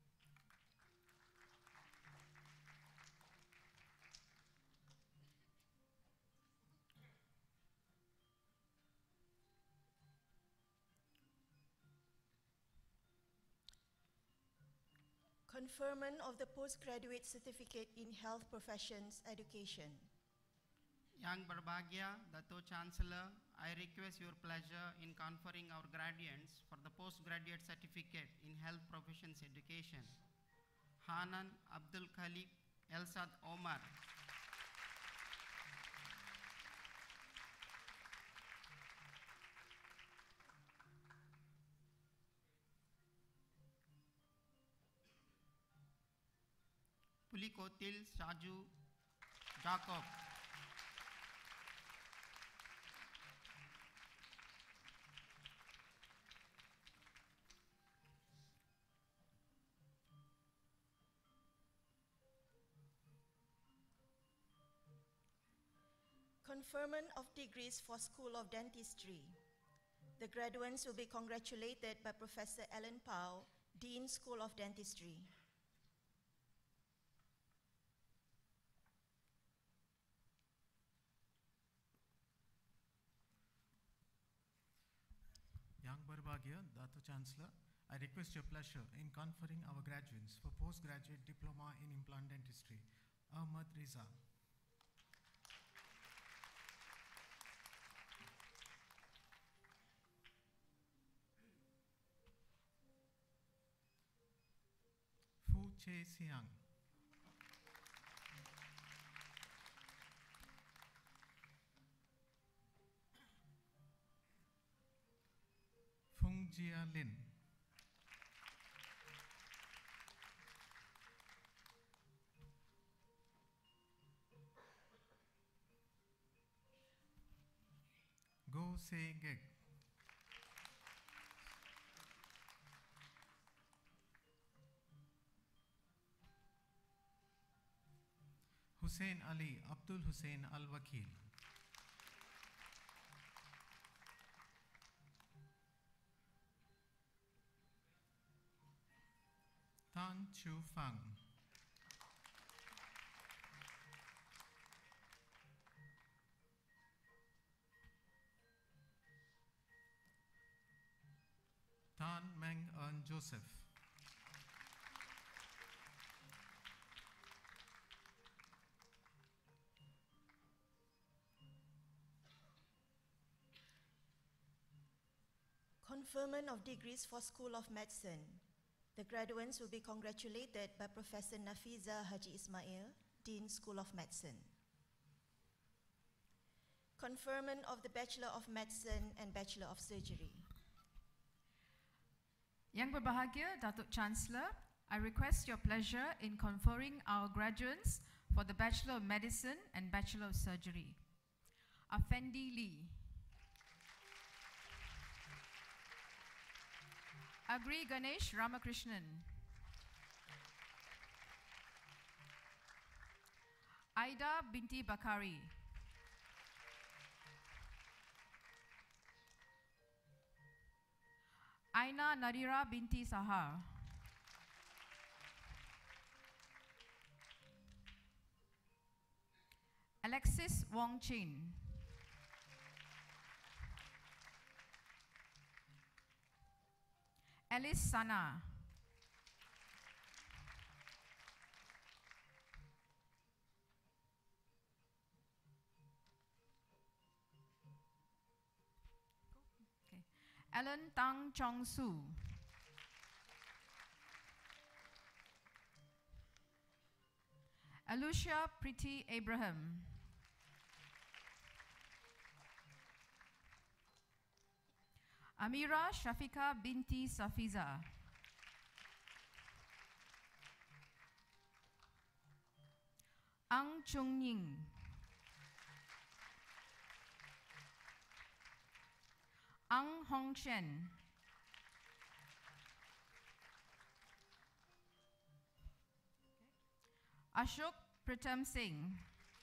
Speaker 1: Conferment of the Postgraduate Certificate in Health Professions Education.
Speaker 8: Yang Berbahagia, Dato Chancellor, I request your pleasure in conferring our gradients for the Postgraduate Certificate in Health Professions Education. Hanan Abdul Khalik Elsad Omar. Pulikotil Shaju Jacob.
Speaker 1: Conferment of degrees for School of Dentistry. The graduates will be congratulated by Professor Alan Pao, Dean, School of Dentistry.
Speaker 9: Yang Berbahagia, Dato Chancellor, I request your pleasure in conferring our graduates for postgraduate diploma in implant dentistry. Ahmad Riza. Che Siang. Fung Jia Lin. Go Se Gek. Hussein Ali Abdul Hussein Al Wakil. Tan Chu Fang. Tan Meng Eun Joseph.
Speaker 1: Conferment of degrees for School of Medicine. The graduates will be congratulated by Professor Nafiza Haji Ismail, Dean, School of Medicine. Conferment of the Bachelor of Medicine and Bachelor of Surgery.
Speaker 10: Yang Berbahagia Datuk Chancellor, I request your pleasure in conferring our graduates for the Bachelor of Medicine and Bachelor of Surgery. Afendi Lee. Agri Ganesh Ramakrishnan. Aida binti Bakari. Aina Nadira binti Sahar. Alexis Wong Chin. Alice Sana. Alan Tang Chong Su. Alucia Priti Abraham. Amira Shafika binti Safiza. Ang Chung Ying. Ang Hong Shen. Ashok Pritam Singh.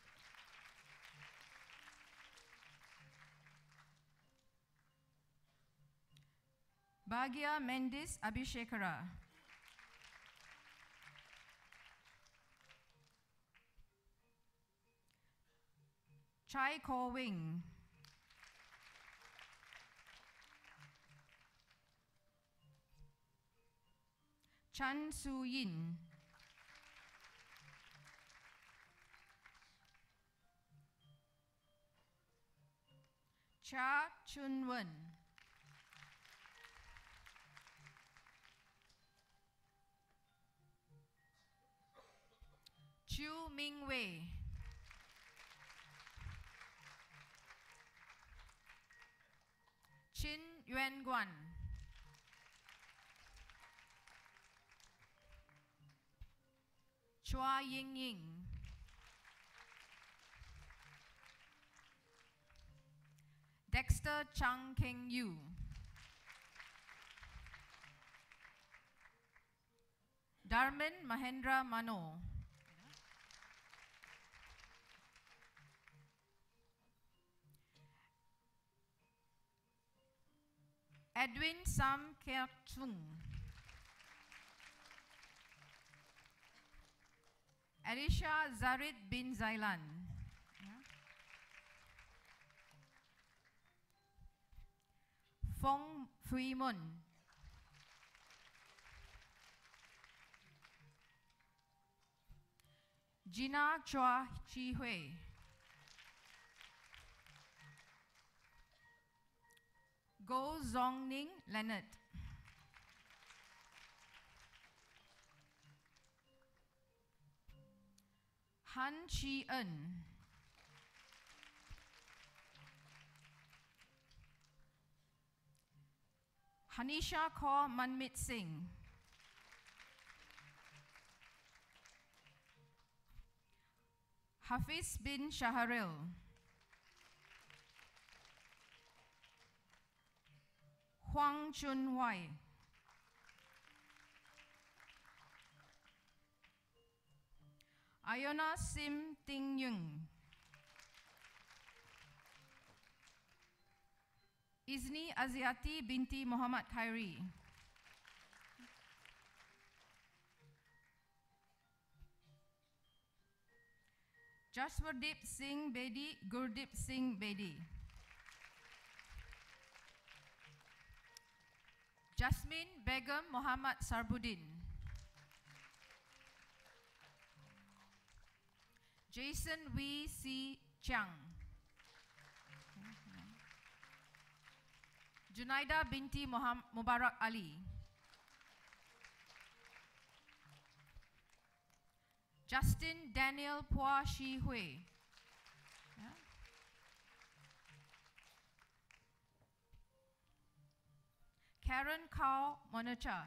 Speaker 10: Bhagia Mendis Abhishekara. Chai Ko Wing. Chan Su Yin. Cha Chun Wen. Chu Ming Wei. Chin Yuan Guan. Chua Ying Ying. Dexter Chang Keng Yu. Darman Mahendra Mano. Edwin Sam Keat Chung. Alisha Zarid bin Zailan. Fong Fui Mun. Gina Chua Chi Hui. Go Zong Ning Leonard. Han Chi Eun. Hanisha Kaur Manmit Singh. Hafiz bin Shaharil. Huang Chun Wai. Iona Sim Ting Yung. Izni Aziati binti Muhammad Khairi. Jaswardip Singh Bedi, Gurdip Singh Bedi. Jasmine Begum Muhammad Sarbuddin. Jason Wee C. Chiang. Junaida binti Mubarak Ali. Justin Daniel Phua Shi Hui. Karen Kao Monacha.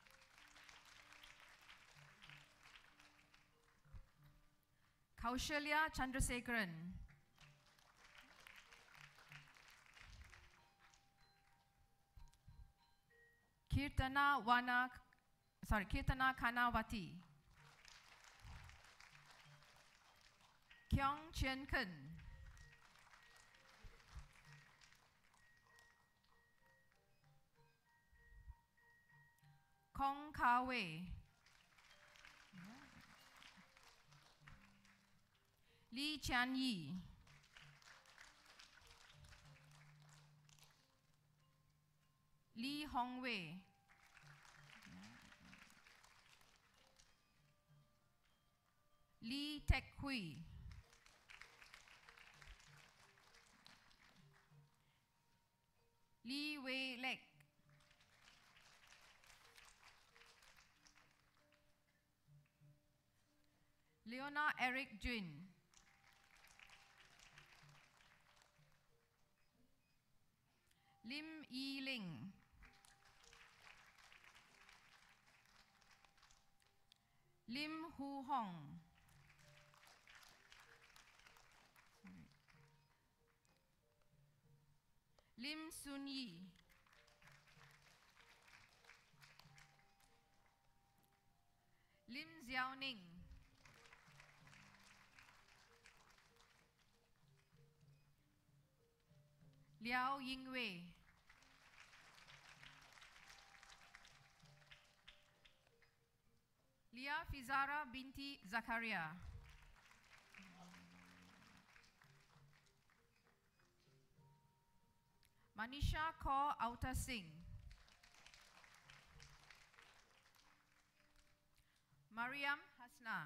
Speaker 10: Kaushalya Chandrasekharan. Kirtana Khanawati. Kyung Chien Kun. Kong Ka Wei. Lee Chan Yi. Lee Hong Wei. Lee Tek Hui. Lee Wei Lek. Leona Eric Jun. Lim Yi Ling. Lim Hu Hong. Lim Sun Yi. Lim Xiao Ning. Liao Yingwei. Lia Fizara binti Zakaria. Manisha Kaur Auta Singh. Mariam Hasna.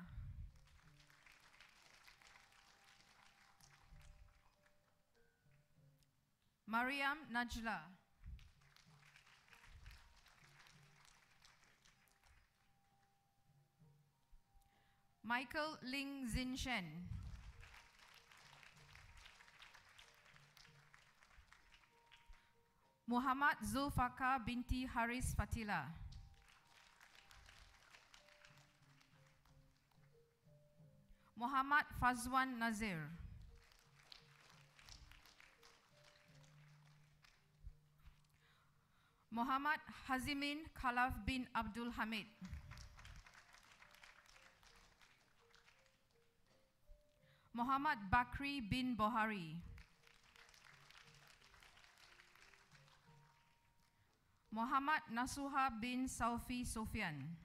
Speaker 10: Mariam Najla. Michael Ling Zinshen. Muhammad Zulfaka binti Haris Fatila. Muhammad Fazwan Nazir. Muhammad Hazimin Khalaf bin Abdul Hamid. Muhammad Bakri bin Bohari. Muhammad Nasuha bin Saufi Sofyan.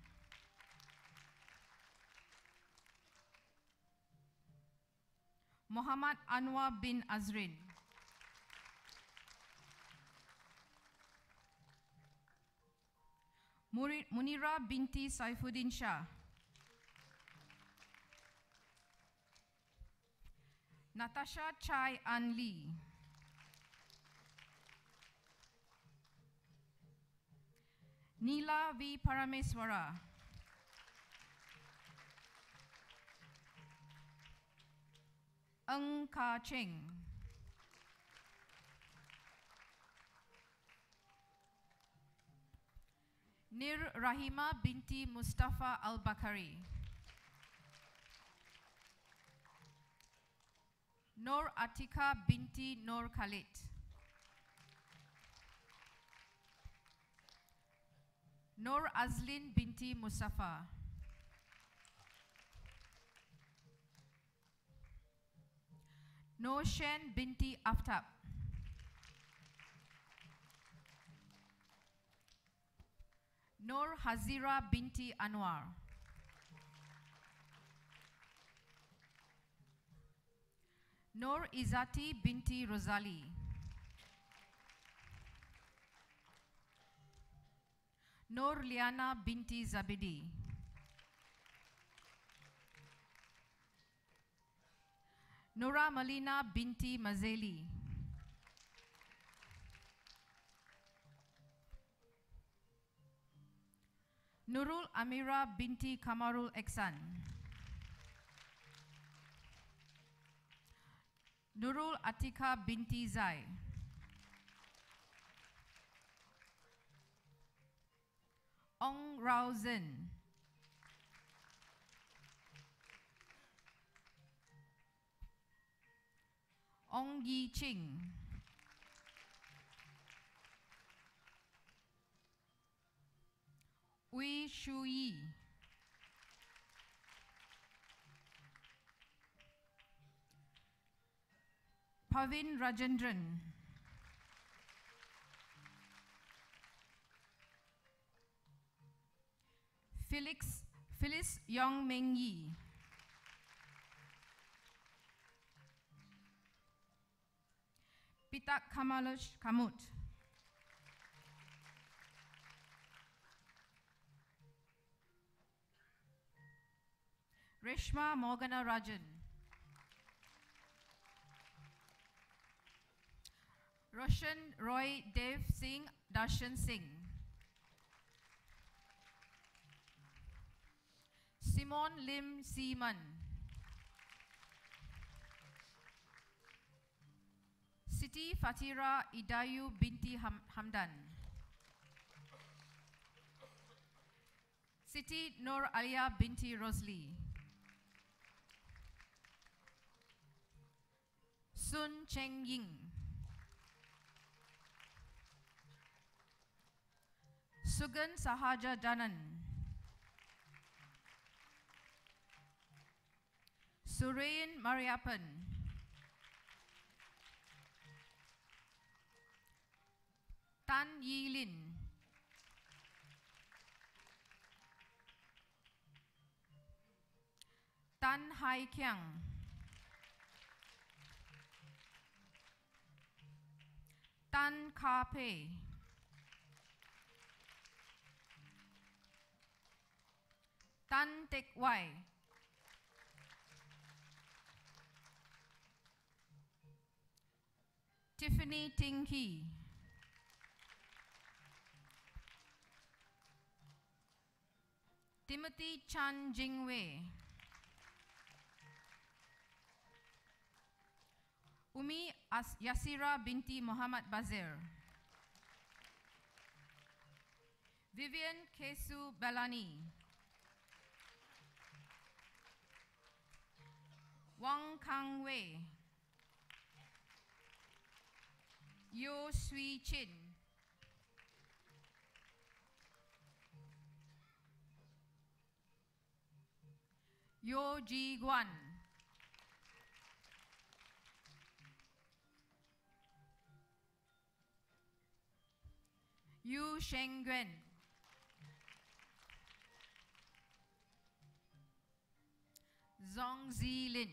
Speaker 10: Muhammad Anwar bin Azrin. Munira binti Saifuddin Shah. Natasha Chai An Lee. Neela V. Parameswara. Ng Ka Cheng. Nir Rahima binti Mustafa Al-Bakari. Nur Atika binti Nur Khalid. Nur Azlin binti Mustafa. Nur Shen binti Aftab. Nur Hazira binti Anwar. Nur Izati binti Rosali. Nur Liana binti Zabidi. Nura Malina binti Mazeli. Nurul Amira binti Kamarul Eksan. Nurul Atika binti Zai. Ong Rao Zin. Ong Yi Ching. Wei Shui. Pavin Rajendran. Phyllis Yong Meng Yi. Pitak Kamalosh Kamut. Reshma Morgana Rajan. Roshan Roy Dev Singh Darshan Singh. Simon Lim Seaman. Siti Fatira Idayu binti Hamdan. Siti Nur Alia binti Rosli. Sun Cheng Ying. Sugan Sahaja Danan. Surain Mariappan. Tan Yilin. Tan Hai Kiang. Tan Ka Pei. Tan Tek Wai. Tiffany Ting Hee. Timothy Chan Jingwei. Umi Yasira binti Muhammad Bazir. Vivian Kesu Belani. Wang Kang Wei. Yo Sui Chin. Yo Ji Guan. Yu Shengguen. Zong Zilin.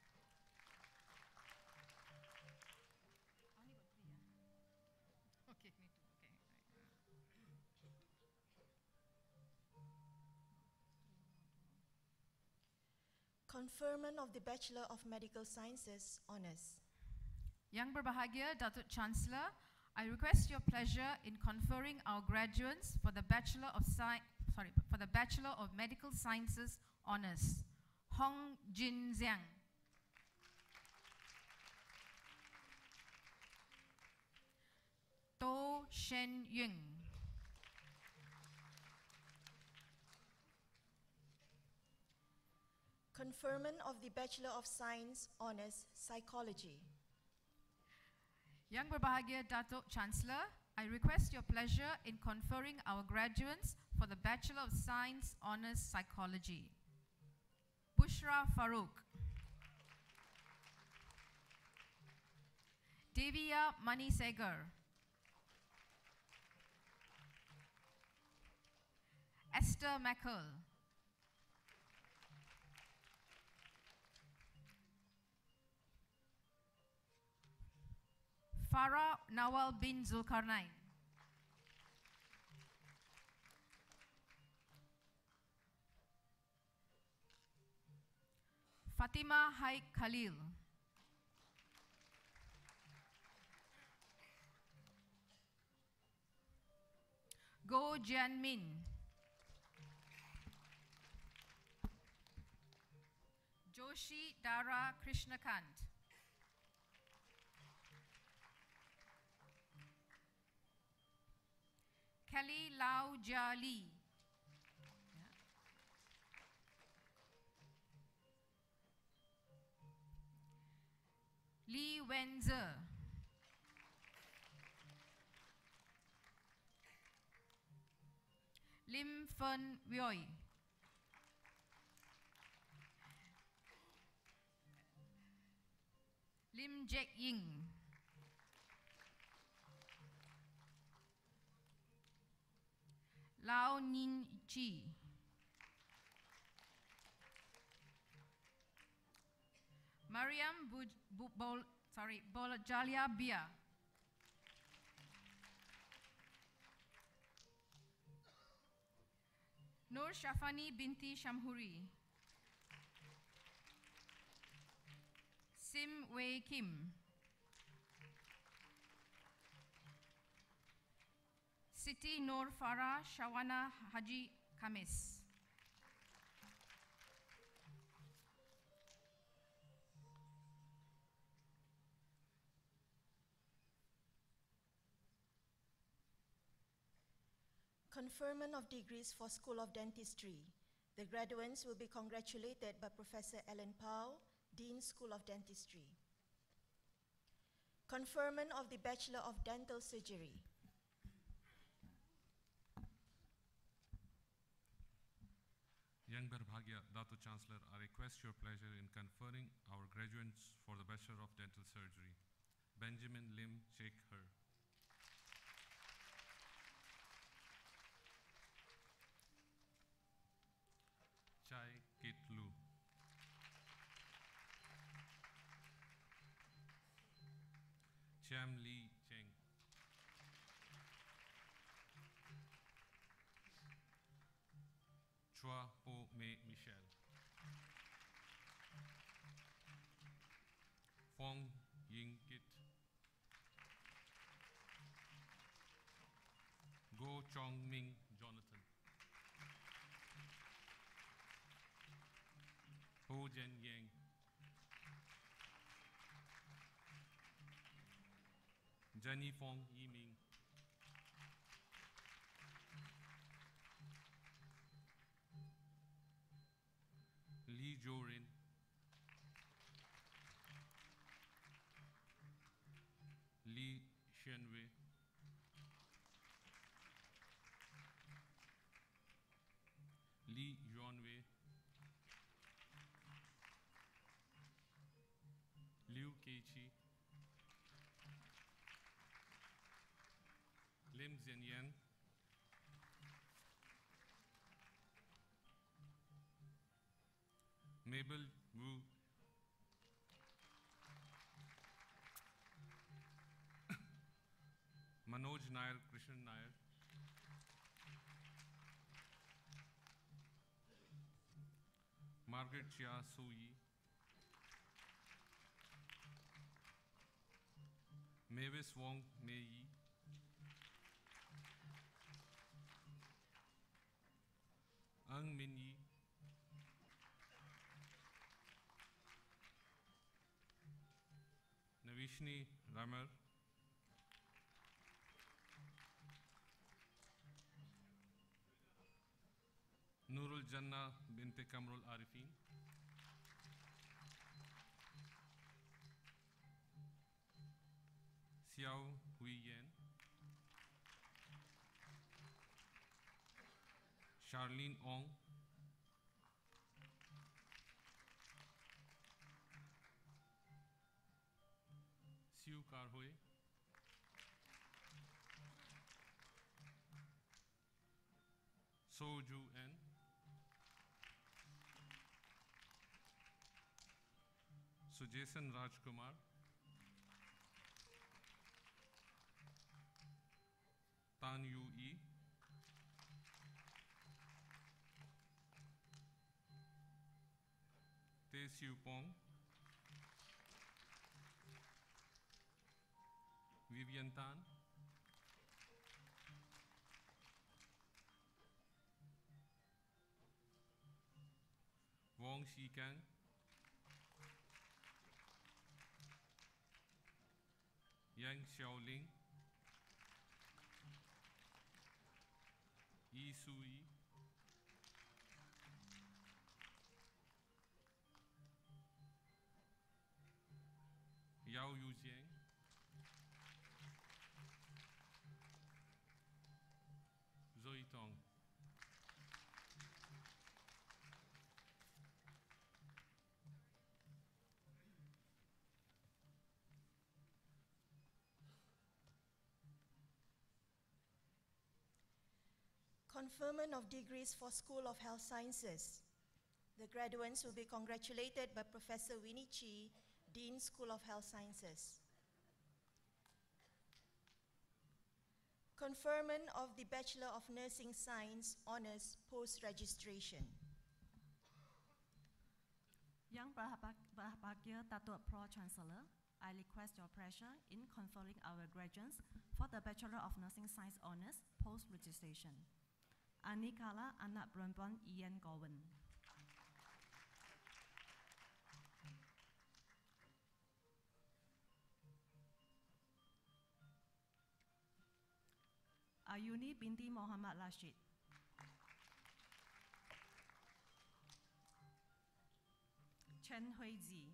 Speaker 1: Conferment of the Bachelor of Medical Sciences Honours.
Speaker 10: Yang Berbahagia Datuk Chancellor, I request your pleasure in conferring our graduates for the Bachelor of Medical Sciences Honours. Hong Jin Xiang. Shen Yun.
Speaker 1: Conferment of the Bachelor of Science Honours Psychology.
Speaker 10: Yang Berbahagia Datuk Chancellor, I request your pleasure in conferring our graduates for the Bachelor of Science Honours Psychology. Bushra Farooq. Devia Manisegar. Esther Mackel. Farah Nawal bin Zulkarnain. Fatima Haik Khalil. Go Jianmin. Joshi Dara Krishnakant. Kelly Lau Jia Li. Li Wenze. Lim Fen Woi. Lim Jack Ying. Lao Nin Chi. Mariam Bolajalia Bia. Nur Shafani binti Shamhuri. Sim Wei Kim. Siti Nur Farah Shawana Haji Kamis.
Speaker 1: Conferment of degrees for School of Dentistry. The graduates will be congratulated by Professor Ellen Powell, Dean, School of Dentistry. Conferment of the Bachelor of Dental Surgery.
Speaker 11: Yang Berbahagia Dato Chancellor, I request your pleasure in conferring our graduates for the Bachelor of Dental Surgery. Benjamin Lim Sheikh Her. Chai Kit Lu. Cham Lee Cheng. Chua Po Mei Michelle. Fong Ying Kit. Go Chong Ming Jonathan. Ho Jen Yang. Jenny Fong Yiming. Lee Jorin. Lee Shenwei. Lee Yuanwei. Liu Keichi. Lim Zhenyang. Mabel Wu. Manoj Nair, Krishan Nair. Margaret Chia Sui. Mavis Wong Mei Yi. Ang Min Yi. Navishni Ramar. Nurjanna binte Kamrul Arifin, Xiao Hui Yan, Charlene Ong, Siu Karhoe, Soju N, Sujason Rajkumar, Tan Yu Yi, Tae Siu Pong, Vivian Tan, Wong Shi Kang, Yang Xiaoling, Yi Sui, Yao Yujiang, Zoe Tong.
Speaker 1: Conferment of degrees for School of Health Sciences. The graduates will be congratulated by Professor Winnie Chi, Dean, School of Health Sciences. Conferment of the Bachelor of Nursing Science Honours Post-Registration.
Speaker 12: Yang Berbahagia Datuk Pro-Chancellor, I request your pleasure in conferring our graduates for the Bachelor of Nursing Science Honours Post-Registration. Anikala Anak Perempuan Ian Gowen. Ayuni binti Muhammad Rashid. Chen Huizi.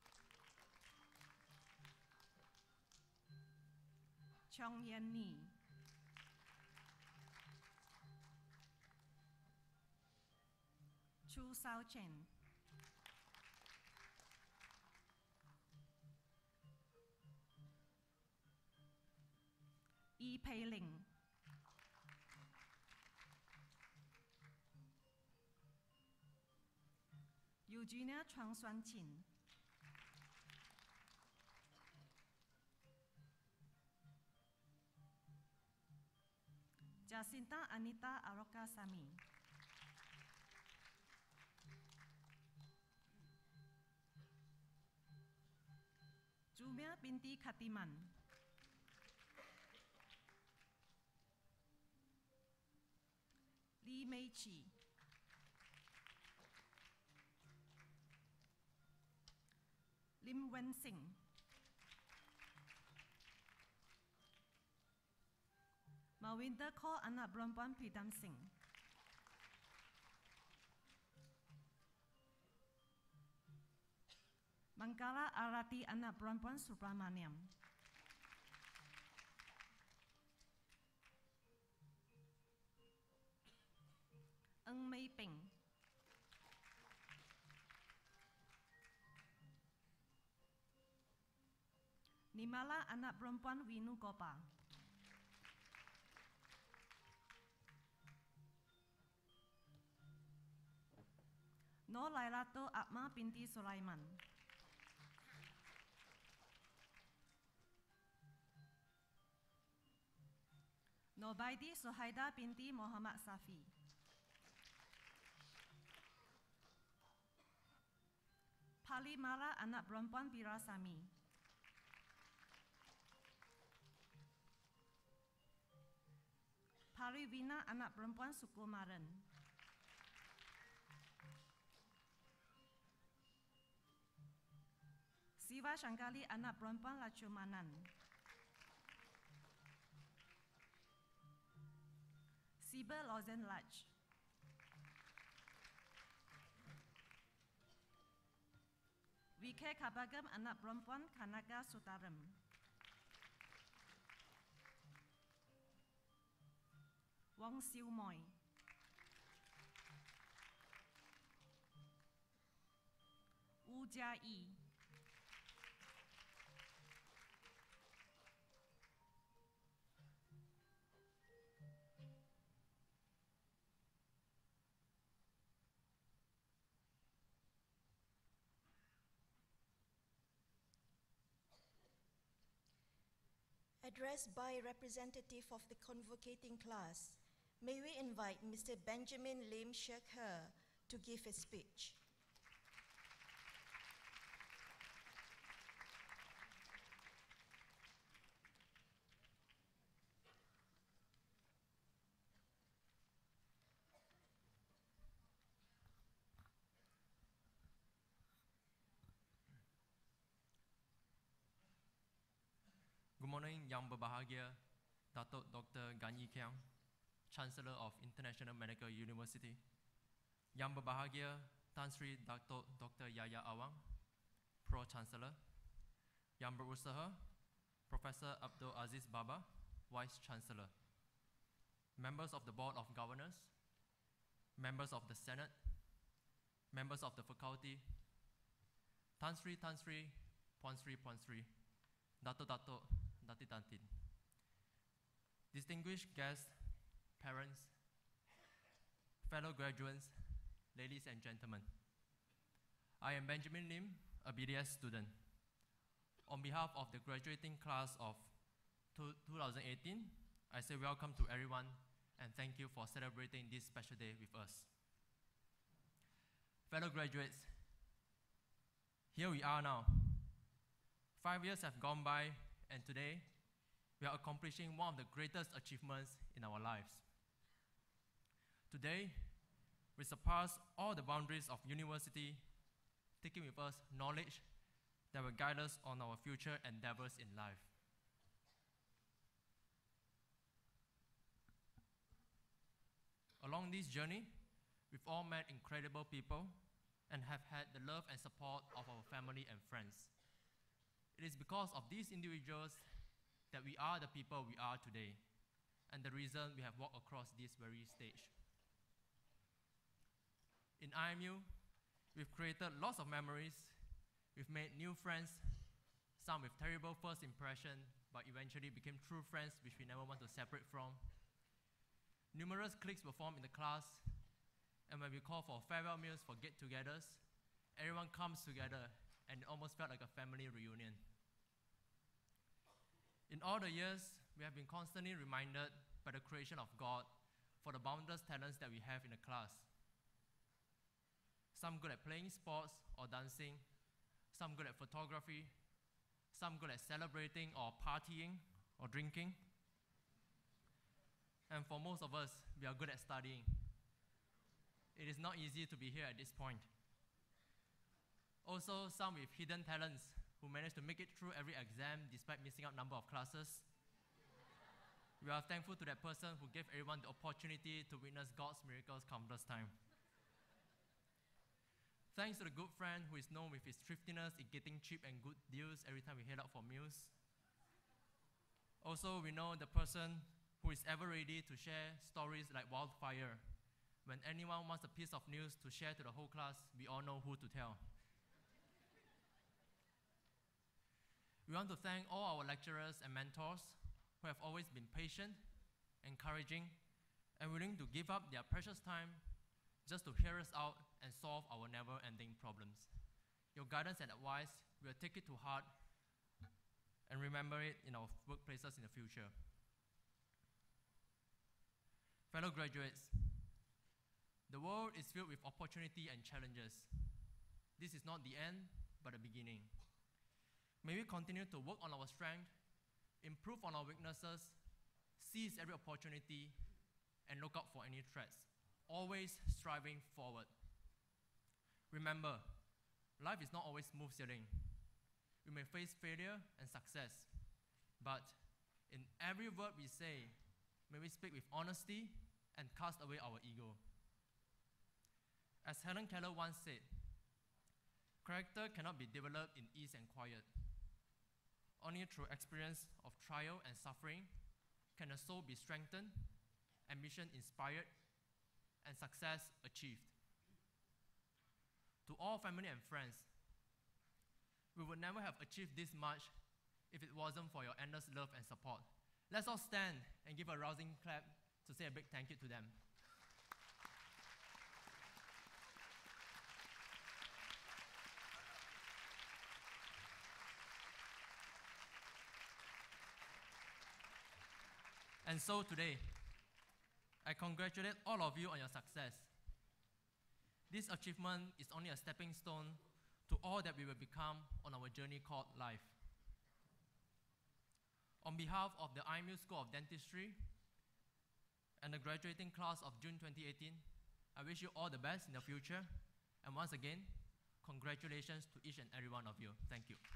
Speaker 12: Chong Yan Ni. Chu Sao Chen. Yi Pei Ling. Eugenia Chuang Xuan Qin. Jacinta Anita Aroka Sami. Jumia binti Khatiman. Li Mei Chi. Lim Wen Sing. Mawinder Kaur Anak Perempuan Pridam Singh. Mangkala Arati Anak Perempuan Subramaniam. Eng Mei Peng. Nimala Anak Perempuan Winu Gopa. No Lailato Atma binti Sulaiman. Nobaidi Suhaida binti Muhammad Safi. Palimara Anak Perempuan Birasami. Pariwina Anak Perempuan Sukumaran. Siva Shankali Anak Perempuan Lacumanan. Siba Lozen Laj. VK Kabagam Anak Perempuan Kanaga Sutarem. Wong Siu Moi. Wu Jia Yi.
Speaker 1: Addressed by representative of the convocating class, may we invite Mr. Benjamin Lim Shek He to give a speech.
Speaker 13: Good morning, Yang Berbahagia, Datuk Dr. Gan Yi Kiang, Chancellor of International Medical University. Yang Berbahagia, Tan Sri Datuk Dr. Yahya Awang, Pro-Chancellor. Yang Berusaha, Professor Abdul Aziz Baba, Vice-Chancellor. Members of the Board of Governors, members of the Senate, members of the faculty, Tan Sri, Puan Sri, Dato, Dati Tantin. Distinguished guests, parents, fellow graduates, ladies and gentlemen. I am Benjamin Lim, a BDS student. On behalf of the graduating class of 2018, I say welcome to everyone and thank you for celebrating this special day with us. Fellow graduates, here we are now. 5 years have gone by, and today, we are accomplishing one of the greatest achievements in our lives. Today, we surpass all the boundaries of university, taking with us knowledge that will guide us on our future endeavors in life. Along this journey, we've all met incredible people and have had the love and support of our family and friends. It is because of these individuals that we are the people we are today, and the reason we have walked across this very stage. In IMU, we've created lots of memories, we've made new friends, some with terrible first impression, but eventually became true friends which we never want to separate from. Numerous cliques were formed in the class, and when we call for farewell meals for get-togethers, everyone comes together and it almost felt like a family reunion. In all the years, we have been constantly reminded by the creation of God for the boundless talents that we have in the class. Some good at playing sports or dancing, some good at photography, some good at celebrating or partying or drinking. And for most of us, we are good at studying. It is not easy to be here at this point. Also, some with hidden talents who managed to make it through every exam despite missing out number of classes. We are thankful to that person who gave everyone the opportunity to witness God's miracles countless times. Thanks to the good friend who is known with his thriftiness in getting cheap and good deals every time we head out for meals. Also, we know the person who is ever ready to share stories like wildfire. When anyone wants a piece of news to share to the whole class, we all know who to tell. We want to thank all our lecturers and mentors who have always been patient, encouraging, and willing to give up their precious time just to hear us out and solve our never-ending problems. Your guidance and advice, we will take it to heart and remember it in our workplaces in the future. Fellow graduates, the world is filled with opportunity and challenges. This is not the end, but the beginning. May we continue to work on our strength, improve on our weaknesses, seize every opportunity, and look out for any threats, always striving forward. Remember, life is not always smooth sailing. We may face failure and success, but in every word we say, may we speak with honesty and cast away our ego. As Helen Keller once said, Character cannot be developed in ease and quiet. Only through experience of trial and suffering can a soul be strengthened, ambition inspired, and success achieved. To all family and friends, we would never have achieved this much if it wasn't for your endless love and support. Let's all stand and give a rousing clap to say a big thank you to them. And so today, I congratulate all of you on your success. This achievement is only a stepping stone to all that we will become on our journey called life. On behalf of the IMU School of Dentistry and the graduating class of June 2018, I wish you all the best in the future. And once again, congratulations to each and every one of you. Thank you.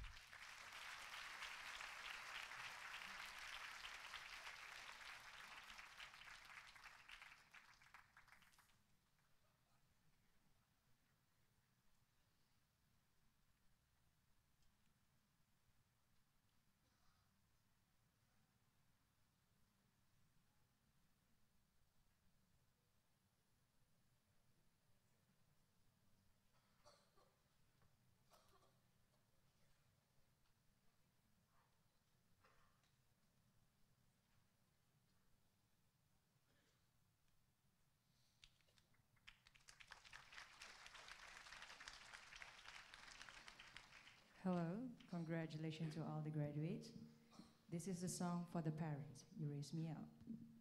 Speaker 14: Hello, congratulations to all the graduates. This is the song for the parents, You Raise Me Up.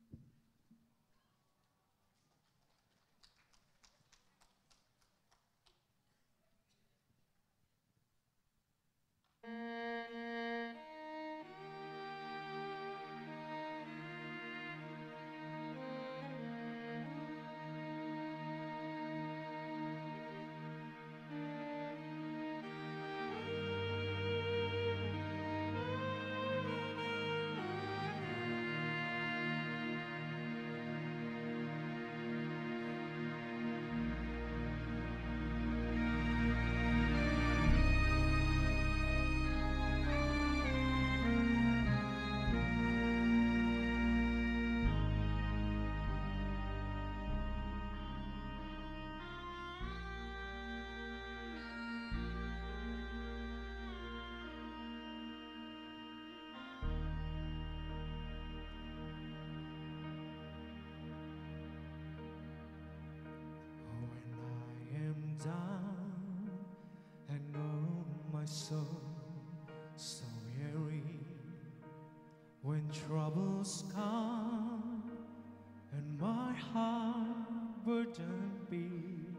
Speaker 15: Down, I know my soul so weary. When troubles come and my heart burdened be,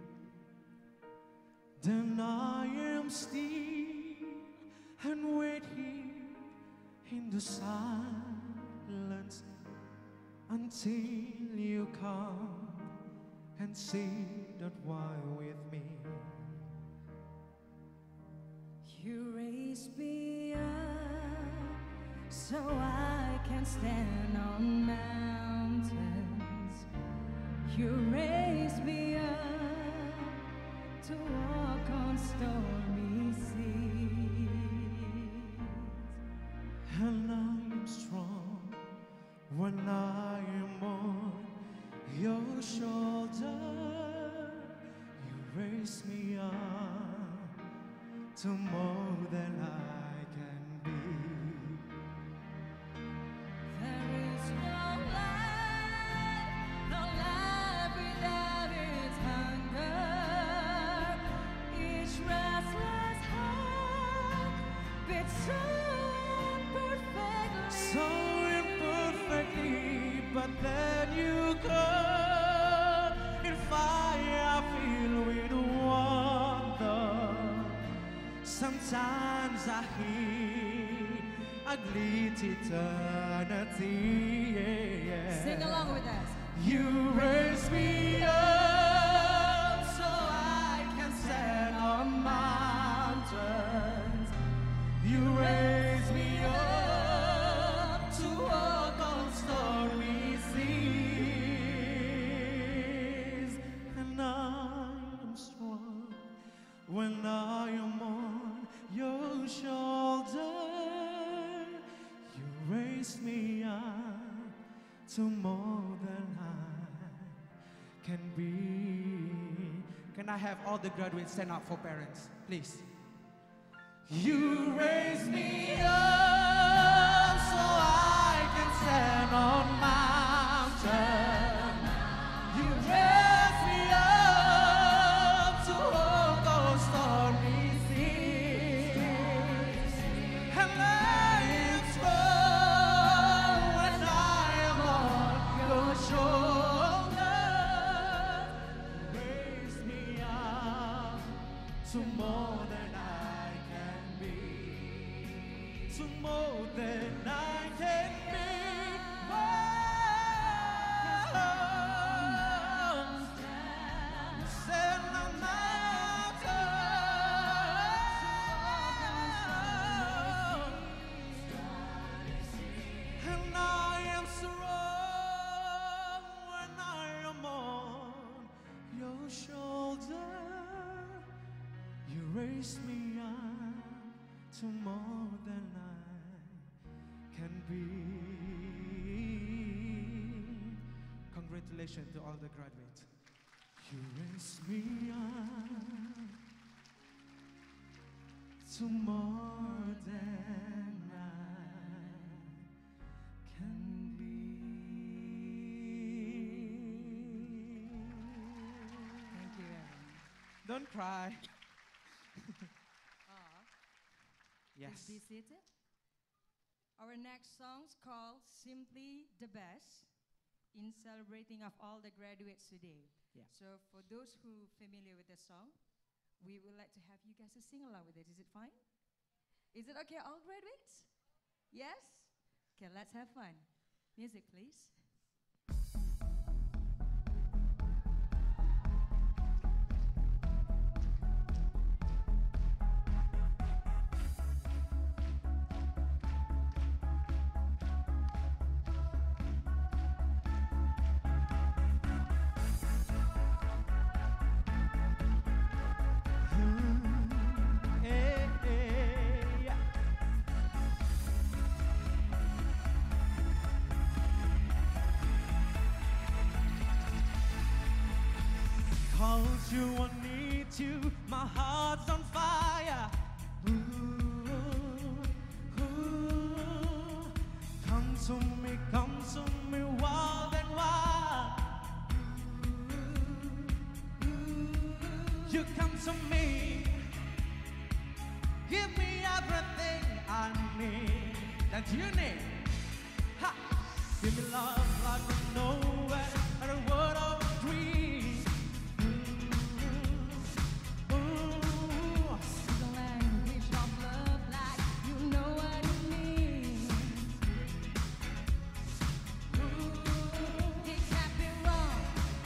Speaker 15: then I am still and wait here in the silence until you come and sit that while with me.
Speaker 16: You raise me up so I can stand on mountains. You raise me up to walk on stormy seas.
Speaker 15: And I am strong when I am on your shoulder. You raise me up to more than I can be.
Speaker 16: There is no life without its hunger. Each restless heart beats so
Speaker 15: imperfectly, but then you come in fire filled with wonder. Sometimes I hear a glitch eternity. Yeah.
Speaker 16: Sing along with us.
Speaker 15: You raise me up so I can stand on mountains. You raise me up to walk on stormy seas. And I am strong when I am to more than I can be. Can I have all the graduates stand up for parents, please? You raise me up so I can stand on mountains. You raise me up to walk those stormy seas. And I am strong when I am on your shoulder. Raise me up to more than I can be, to more than I can be. Stand on mountains, and I am strong when I am on your shoulder. You raise me up to more than I can be. Congratulations to all the graduates. You raise me up to more than I can be.
Speaker 16: Thank you, Aaron.
Speaker 15: Don't cry.
Speaker 16: Please be seated. Our next song's called Simply the Best, in celebrating of all the graduates today.
Speaker 15: Yeah.
Speaker 16: So for those who familiar with the song, we would like to have you guys to sing along with it. Is it fine? Is it okay, all graduates? Yes? Okay, let's have fun. Music, please.
Speaker 15: Cause you, I need you, my heart's on fire. Ooh, ooh. Come to me, wild and wild. You come to me, give me everything I need, that you need. Ha! Give me love like we know it, and a word of a dream.
Speaker 16: The language of love, like you know what it means. It can't be wrong.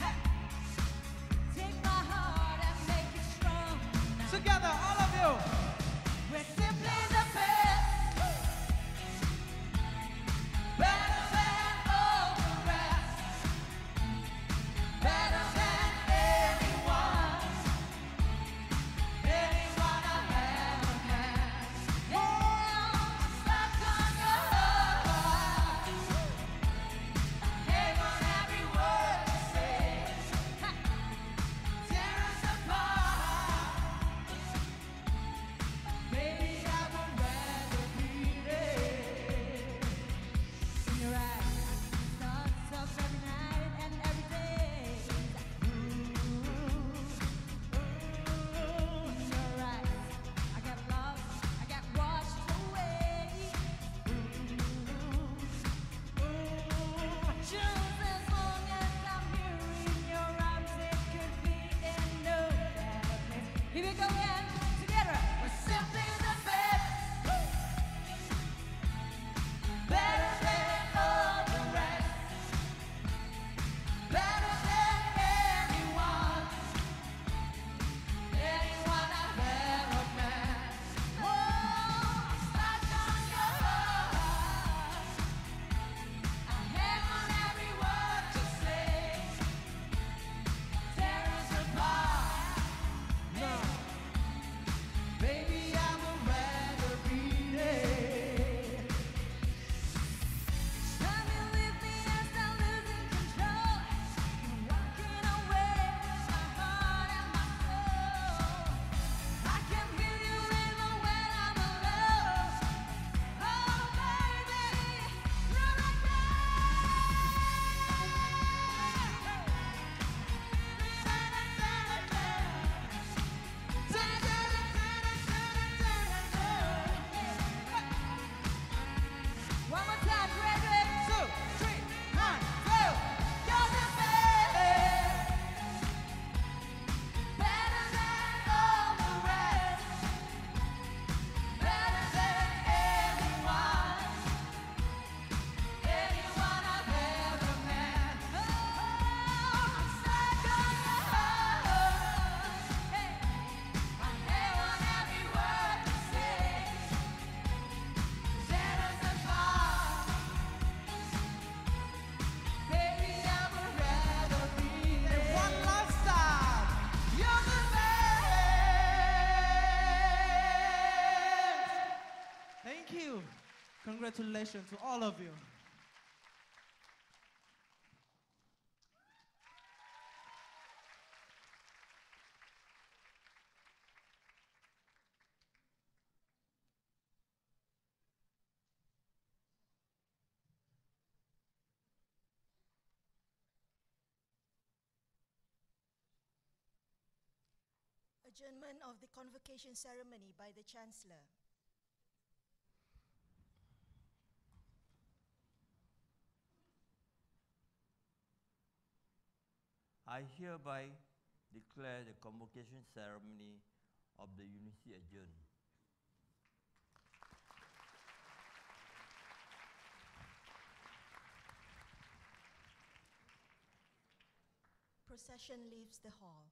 Speaker 16: Take my heart and make it strong.
Speaker 15: Together, all of you.
Speaker 16: We're simply the best, better than all
Speaker 15: Congratulations to all of you.
Speaker 1: Adjournment of the convocation ceremony by the Chancellor.
Speaker 4: I hereby declare the convocation ceremony of the university adjourned.
Speaker 1: Procession leaves the hall.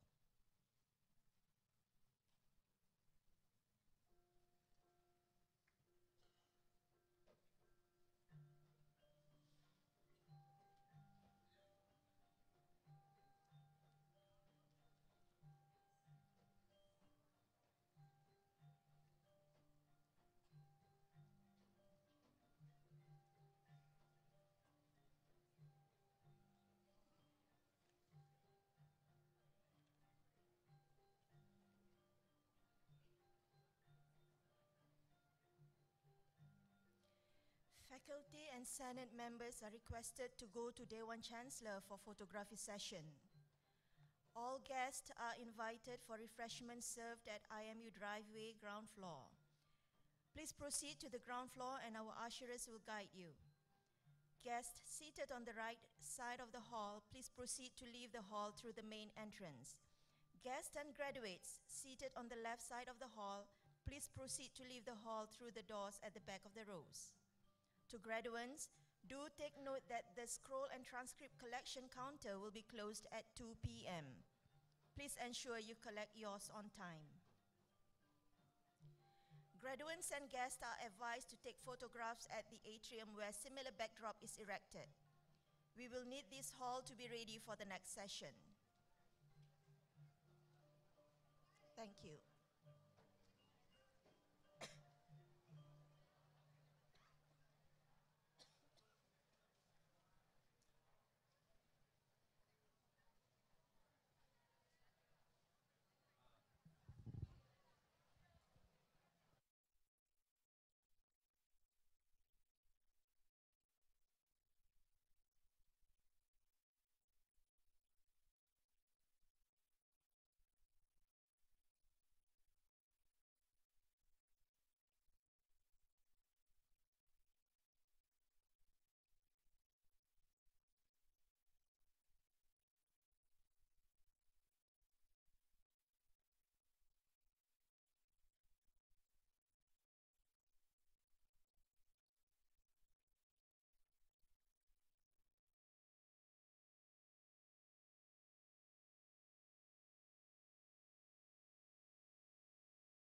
Speaker 1: Faculty and Senate members are requested to go to Dewan Chancellor for photography session. All guests are invited for refreshments served at IMU Driveway ground floor. Please proceed to the ground floor and our ushers will guide you. Guests seated on the right side of the hall, please proceed to leave the hall through the main entrance. Guests and graduates seated on the left side of the hall, please proceed to leave the hall through the doors at the back of the rows. To graduates, do take note that the scroll and transcript collection counter will be closed at 2 p.m. Please ensure you collect yours on time. Graduates and guests are advised to take photographs at the atrium where similar backdrop is erected. We will need this hall to be ready for the next session. Thank you.